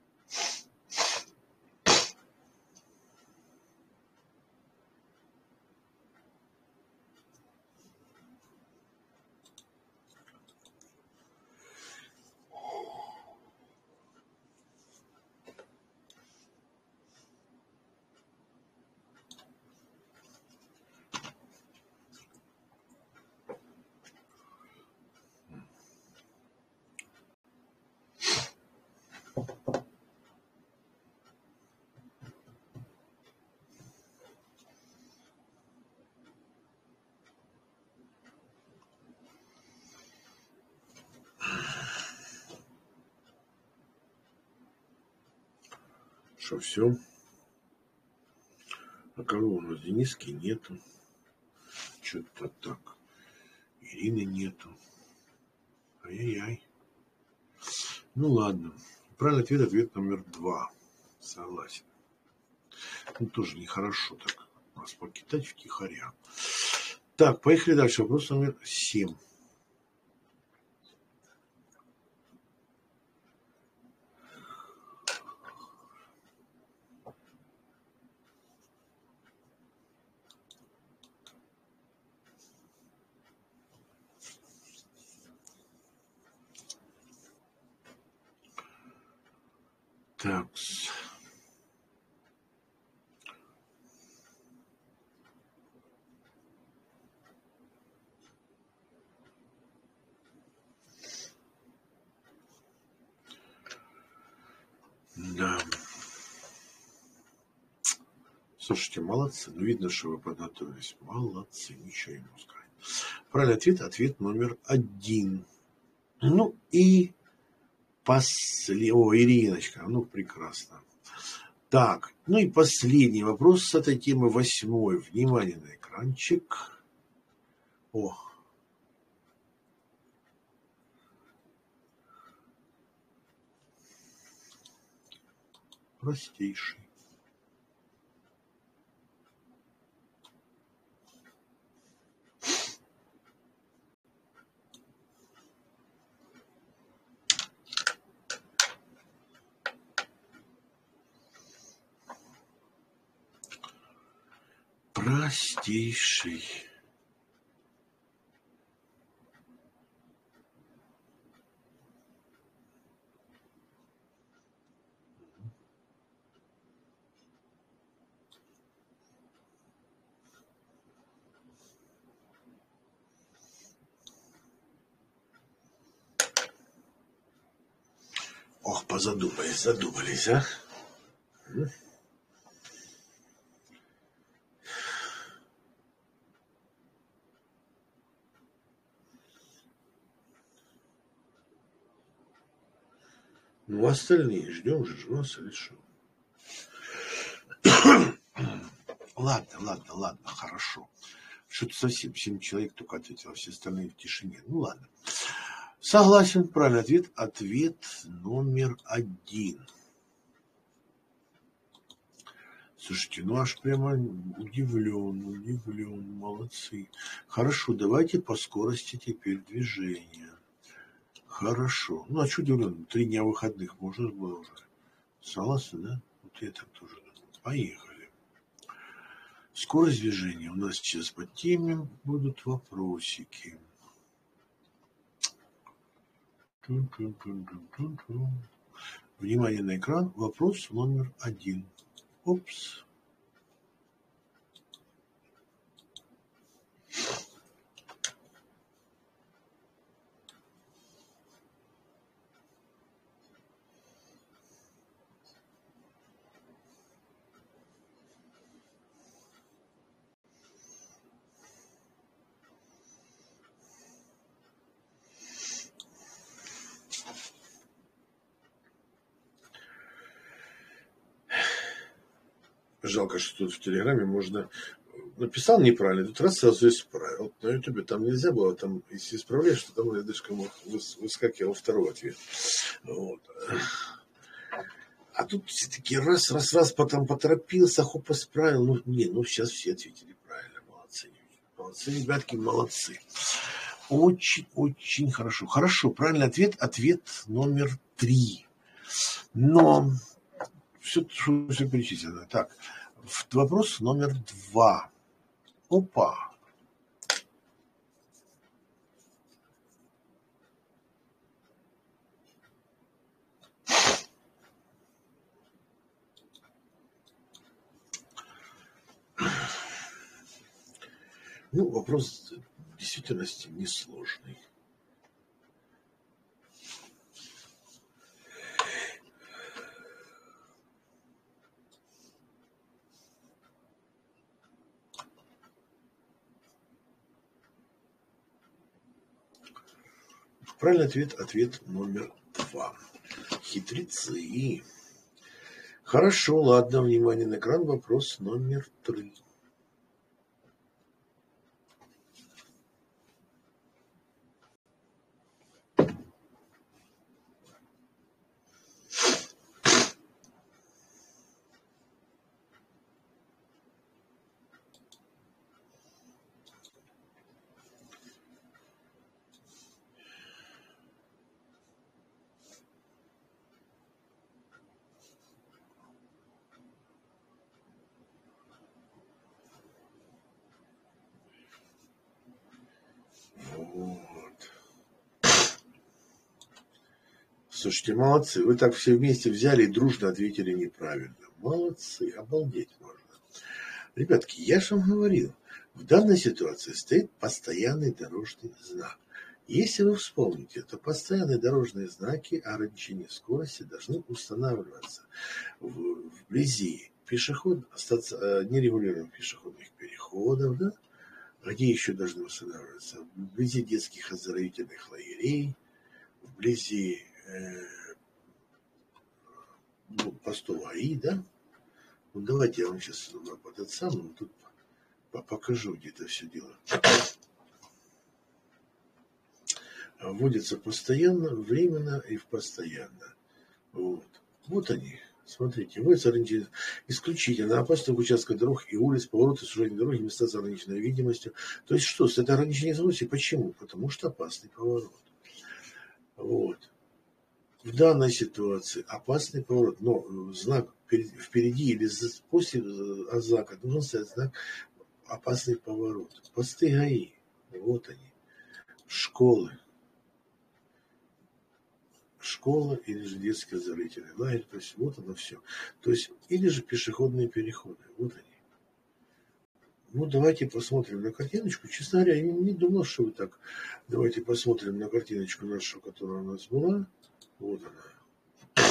Что, все? А кого у нас? Дениски нету. Что-то так. Ирины нету. Ай-яй-яй. Ну ладно. Правильный ответ, ответ номер два. Согласен. Ну, тоже нехорошо так нас покидать втихаря. Так, поехали дальше. Вопрос номер семь. Так. Да. Слушайте, молодцы. Ну, видно, что вы подготовились. Молодцы. Ничего не могу сказать. Правильный ответ – ответ номер один. Ну и после... О, Ириночка, ну прекрасно. Так, ну и последний вопрос с этой темы, восьмой. Внимание на экранчик. О. Простейший. Простейший. Ох, позадумались, задумались, а? Ну, остальные ждем же, у нас решил. Ладно, ладно, ладно, хорошо. Что-то совсем семь человек только ответило, все остальные в тишине. Ну ладно. Согласен, правильный ответ. Ответ номер один. Слушайте, ну аж прямо удивлен, удивлен, молодцы. Хорошо, давайте по скорости теперь движения. Хорошо. Ну, а что удивлен? Три дня выходных можно было уже. Согласны, да? Вот я так тоже думаю. Поехали. Скорость движения. У нас сейчас по теме будут вопросики. Внимание на экран. Вопрос номер один. Опс. Жалко, что тут в Телеграме можно... Написал неправильно, тут раз сразу исправил. На Ютубе там нельзя было, там, если исправляешь, то там рядышком выскакивал второй ответ. Вот. А тут все-таки раз, раз, раз, потом поторопился, хоп, исправил. Ну, не, ну, сейчас все ответили правильно. Молодцы. Молодцы, ребятки, молодцы. Очень, очень хорошо. Хорошо, правильный ответ, ответ номер три. Но... Все, все перечислено. Так, вопрос номер два. Опа. Ну, вопрос в действительности несложный. Правильный ответ, ответ номер два. Хитрецы. Хорошо, ладно, внимание на экран. Вопрос номер три. Вот. Слушайте, молодцы. Вы так все вместе взяли и дружно ответили неправильно. Молодцы, обалдеть можно. Ребятки, я же вам говорил, в данной ситуации стоит постоянный дорожный знак. Если вы вспомните, то постоянные дорожные знаки ограничения скорости должны устанавливаться вблизи пешеход, нерегулируемых пешеходных переходов, да? Где еще должны устанавливаться? Вблизи детских оздоровительных лагерей, вблизи э, ну, постов АИ, да? Ну, давайте я вам сейчас этот самый тут покажу, где это все дело. Вводится постоянно, временно и в постоянно. Вот. Вот они. Смотрите, вводится исключительно на опасных участках дорог и улиц, повороты, сужения дороги, места с ограниченной видимостью. То есть что, это ограничение скорости? Почему? Потому что опасный поворот. Вот. В данной ситуации опасный поворот, но знак впереди или после знака должен стоять знак опасный поворот. Посты ГАИ, вот они, школы, школа или же детский оздоровительный лагерь, то есть вот оно все. То есть или же пешеходные переходы, вот они. Ну, давайте посмотрим на картиночку. Честно говоря, я не думал, что вы так. Давайте посмотрим на картиночку нашу, которая у нас была. Вот она.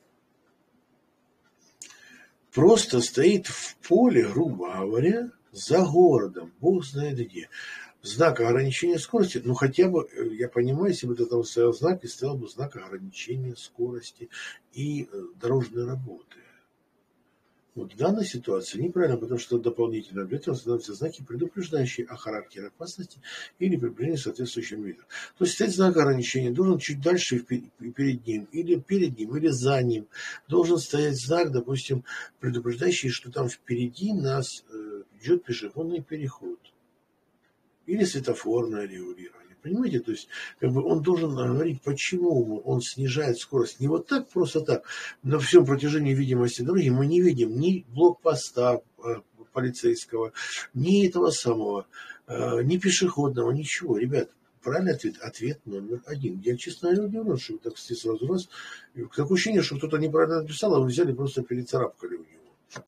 Просто стоит в поле, грубо говоря, за городом, бог знает где. Знак ограничения скорости, ну хотя бы, я понимаю, если бы это там стоял знак, и стоял бы знак ограничения скорости и дорожной работы. Вот в данной ситуации неправильно, потому что дополнительно объектом становятся знаки, предупреждающие о характере опасности или приближении соответствующим видом. То есть стоит знак ограничения, должен чуть дальше перед ним, или перед ним, или за ним. Должен стоять знак, допустим, предупреждающий, что там впереди нас идет пешеходный переход. Или светофорное регулирование. Понимаете, то есть как бы он должен говорить, почему он снижает скорость. Не вот так, просто так. На всем протяжении видимости дороги мы не видим ни блокпоста полицейского, ни этого самого, ни пешеходного, ничего. Ребят, правильный ответ, ответ номер один. Я, честно говоря, удивлен, что вы так все сразу раз. Такое ощущение, что кто-то неправильно написал, а вы взяли просто перецарапкали у него.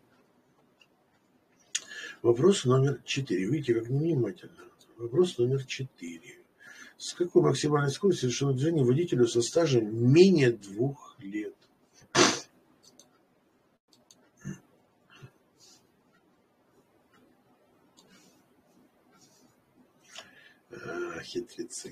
Вопрос номер четыре. Видите, как невнимательно. Вопрос номер четыре. С какой максимальной скоростью совершено движение водителю со стажем менее двух лет? А, хитрецы.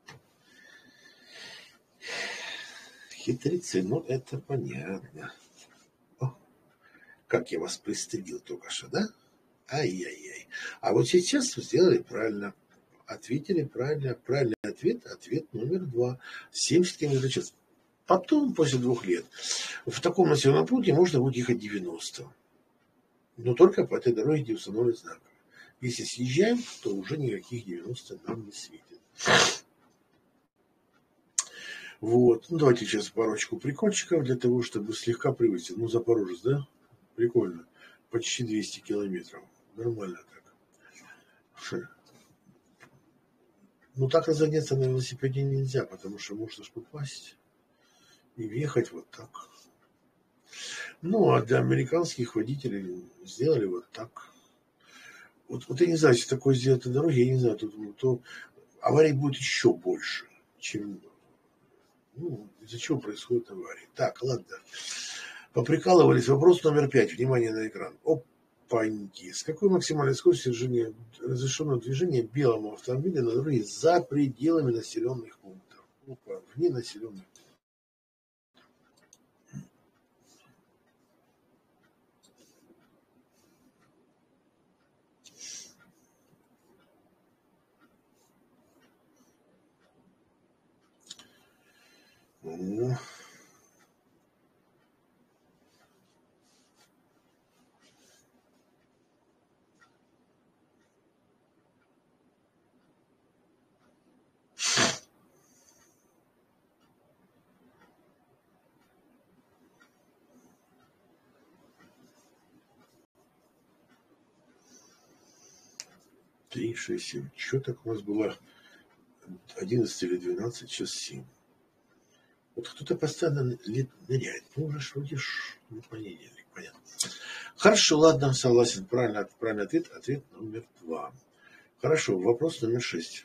Хитрецы, ну это понятно. О, как я вас пристыдил только что, да? Ай-яй-яй. А вот сейчас сделали правильно. Ответили правильно. Правильный ответ, ответ номер два. семьдесят километров в час. Потом, после двух лет, в таком населенном пункте можно будет ехать девяносто. Но только по этой дороге, где установлен знак. Если съезжаем, то уже никаких девяносто нам не светит. Вот. Ну, давайте сейчас парочку прикольчиков для того, чтобы слегка привести. Ну, Запорожец, да? Прикольно. Почти двести километров. Нормально так. Ну, так разогнаться на велосипеде нельзя, потому что можно ж попасть и въехать вот так. Ну, а для американских водителей сделали вот так. Вот, вот я не знаю, если такое сделать на дороге, я не знаю, то, то аварий будет еще больше, чем... Ну, из-за чего происходит аварии. Так, ладно. Поприкалывались. Вопрос номер пять. Внимание на экран. Опаньки. С какой максимальной скоростью разрешено движение белому автомобилю на дороге за пределами населенных пунктов? Опа, вне населенных пунктов. Ну, три, шесть, семь. Что так у нас было одиннадцать или двенадцать, сейчас семь. Вот кто-то постоянно ныряет. Ну, уже ж вроде ж не понедельник, понятно. Хорошо, ладно, согласен. Правильно, правильный ответ. Ответ номер два. Хорошо, вопрос номер шесть.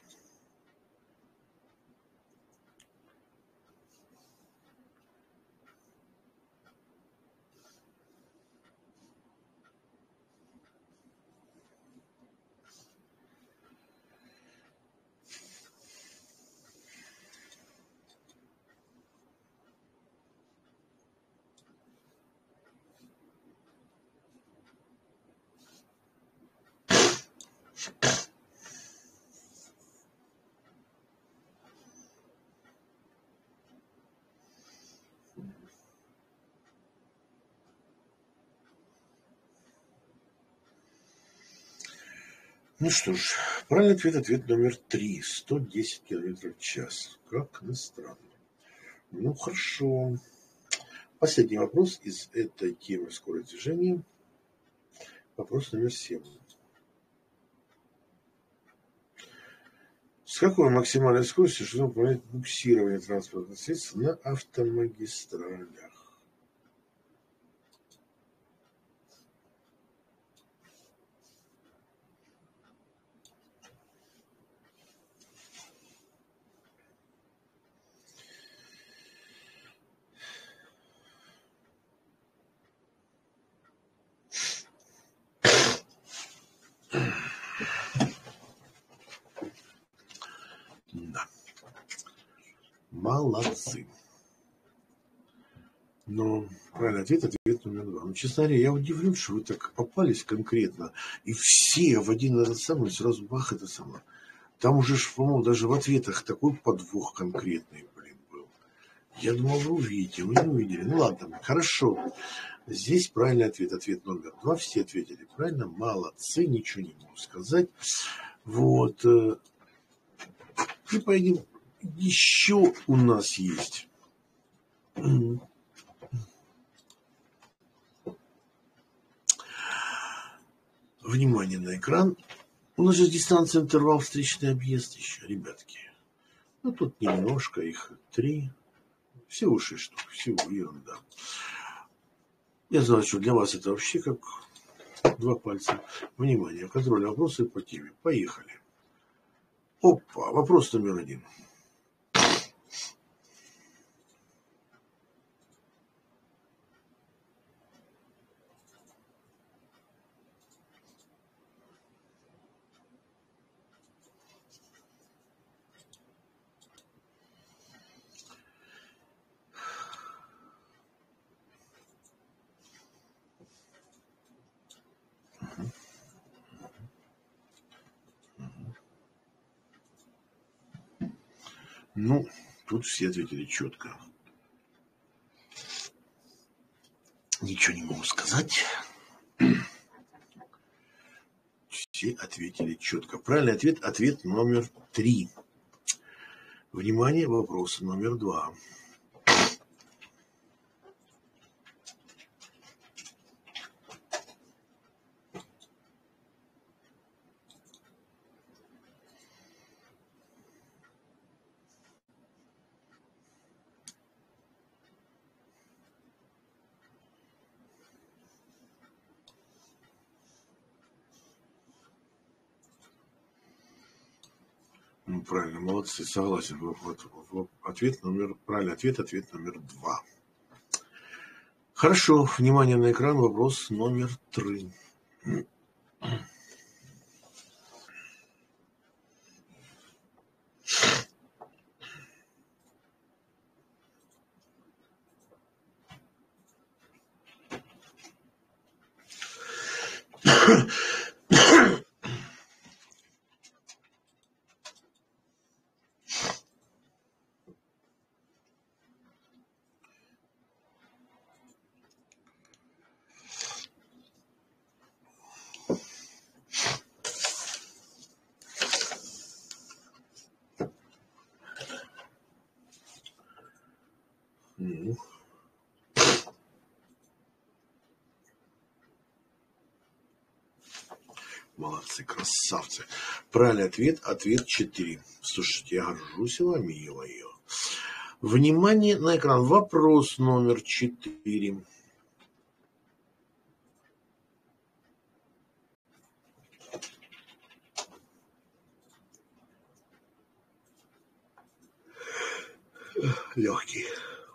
Ну что ж, правильный ответ, ответ номер три. сто десять километров в час. Как ни странно. Ну, хорошо. Последний вопрос из этой темы скорости движения. Вопрос номер семь. С какой максимальной скоростью должно управлять буксирование транспортных средств на автомагистралях? Да. Молодцы. Но правильный ответ, ответ номер два. Ну, честно говоря, я удивлен, что вы так попались конкретно. И все в один этот самый сразу бах, это самое. Там уже, по-моему, даже в ответах такой подвох конкретный, блин, был. Я думал, вы увидите, вы не увидели. Ну ладно, хорошо. Здесь правильный ответ, ответ номер два. Все ответили правильно. Молодцы, ничего не могу сказать. Вот. И пойдем. Еще у нас есть. Внимание на экран. У нас же дистанция, интервал, встречный объезд еще, ребятки. Ну, тут немножко, их три. Всего шесть штук, всего ерунда. Я знаю, что для вас это вообще как два пальца. Внимание, контроль вопросы по теме. Поехали. Опа, вопрос номер один. Ну, тут все ответили четко. Ничего не могу сказать. Все ответили четко. Правильный ответ, ответ номер три. Внимание, вопрос номер два. Ну, правильно, молодцы, согласен. Вот, вот, ответ номер, правильный ответ, ответ номер два. Хорошо, внимание на экран, вопрос номер три. Ну. Молодцы, красавцы. Правильный ответ, ответ четыре. Слушайте, я горжусь вами, ё-моё. Внимание на экран. Вопрос номер четыре. Легкий.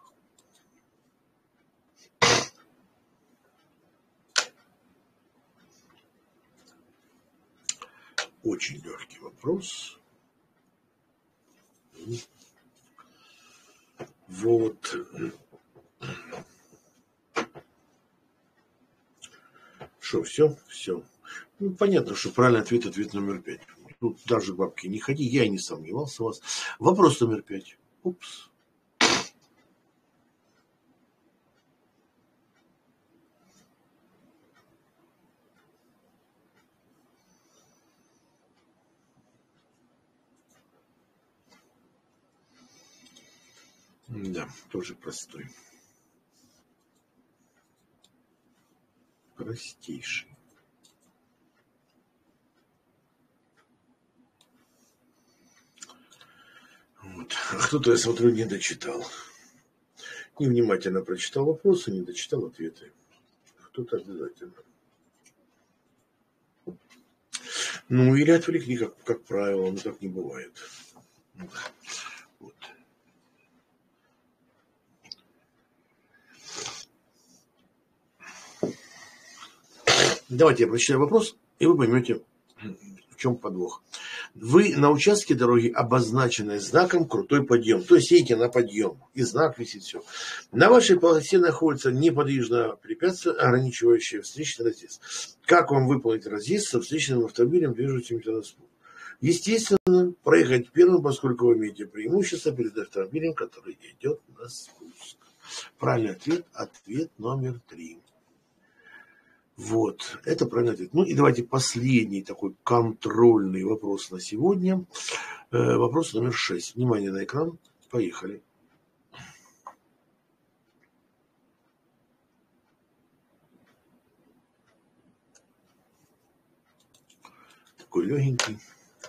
Очень легкий вопрос. Вот. Что, все? Все. Ну, понятно, что правильный ответ – ответ номер пять. Тут даже бабки не ходи, я и не сомневался в вас. Вопрос номер пять. Упс. Да, тоже простой. Простейший. Вот. А кто-то, я смотрю, не дочитал. Невнимательно прочитал вопросы, не дочитал ответы. Кто-то обязательно. Ну, или отвлекли, как, как правило, но так не бывает. Вот. Давайте я прочитаю вопрос, и вы поймете, в чем подвох. Вы на участке дороги, обозначенной знаком «Крутой подъем». То есть едете на подъем, и знак висит, все. На вашей полосе находится неподвижное препятствие, ограничивающее встречный разъезд. Как вам выполнить разъезд со встречным автомобилем, движущимся на спуск? Естественно, проехать первым, поскольку вы имеете преимущество перед автомобилем, который идет на спуск. Правильный ответ – ответ номер три. Вот, это правильный ответ. Ну и давайте последний такой контрольный вопрос на сегодня. Э, вопрос номер шесть. Внимание на экран. Поехали. Такой легенький.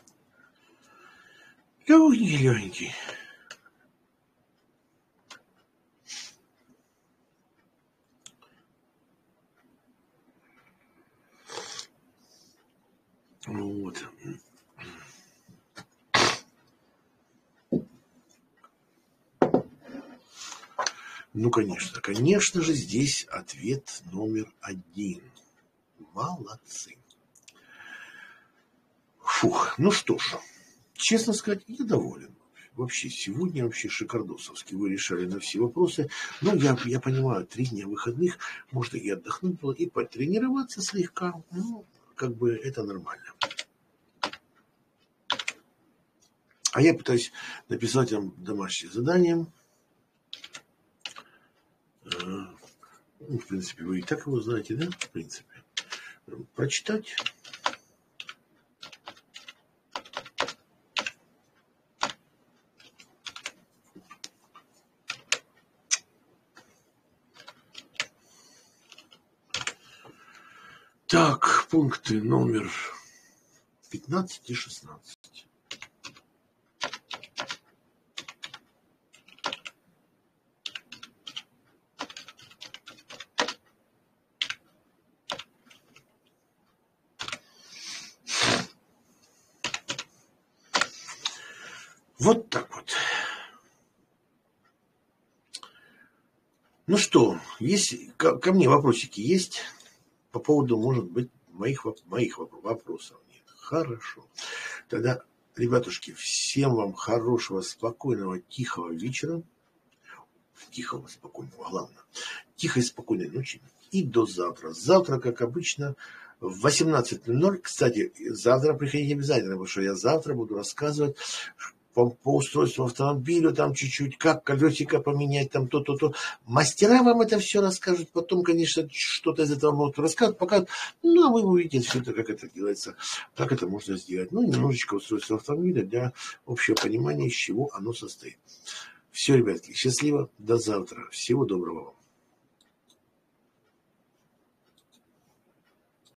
Легенький, легенький. Вот. Ну, конечно, конечно же, здесь ответ номер один. Молодцы. Фух, ну что ж, честно сказать, я доволен. Вообще, сегодня вообще шикардосовски вы решали на все вопросы. Но я, я понимаю, три дня выходных, можно и отдохнуть было, и потренироваться слегка. Ну, как бы это нормально. А я пытаюсь написать вам домашнее задание. Ну, в принципе, вы и так его знаете, да? В принципе. Прочитать. Так, пункты номер пятнадцать и шестнадцать. Вот так вот. Ну что, есть, ко, ко мне вопросики есть по поводу, может быть, моих, моих вопросов? Нет. Хорошо. Тогда, ребятушки, всем вам хорошего, спокойного, тихого вечера. Тихого, спокойного, главное. Тихой, спокойной ночи. И до завтра. Завтра, как обычно, в восемнадцать ноль ноль. Кстати, завтра приходите обязательно, потому что я завтра буду рассказывать по, по устройству автомобиля, там чуть-чуть, как колесико поменять, там то-то-то. Мастера вам это все расскажут. Потом, конечно, что-то из этого могут рассказывать, покажут. Ну, а вы увидите все это, как это делается, как это можно сделать. Ну, немножечко устройство автомобиля для общего понимания, из чего оно состоит. Все, ребятки, счастливо, до завтра. Всего доброго вам.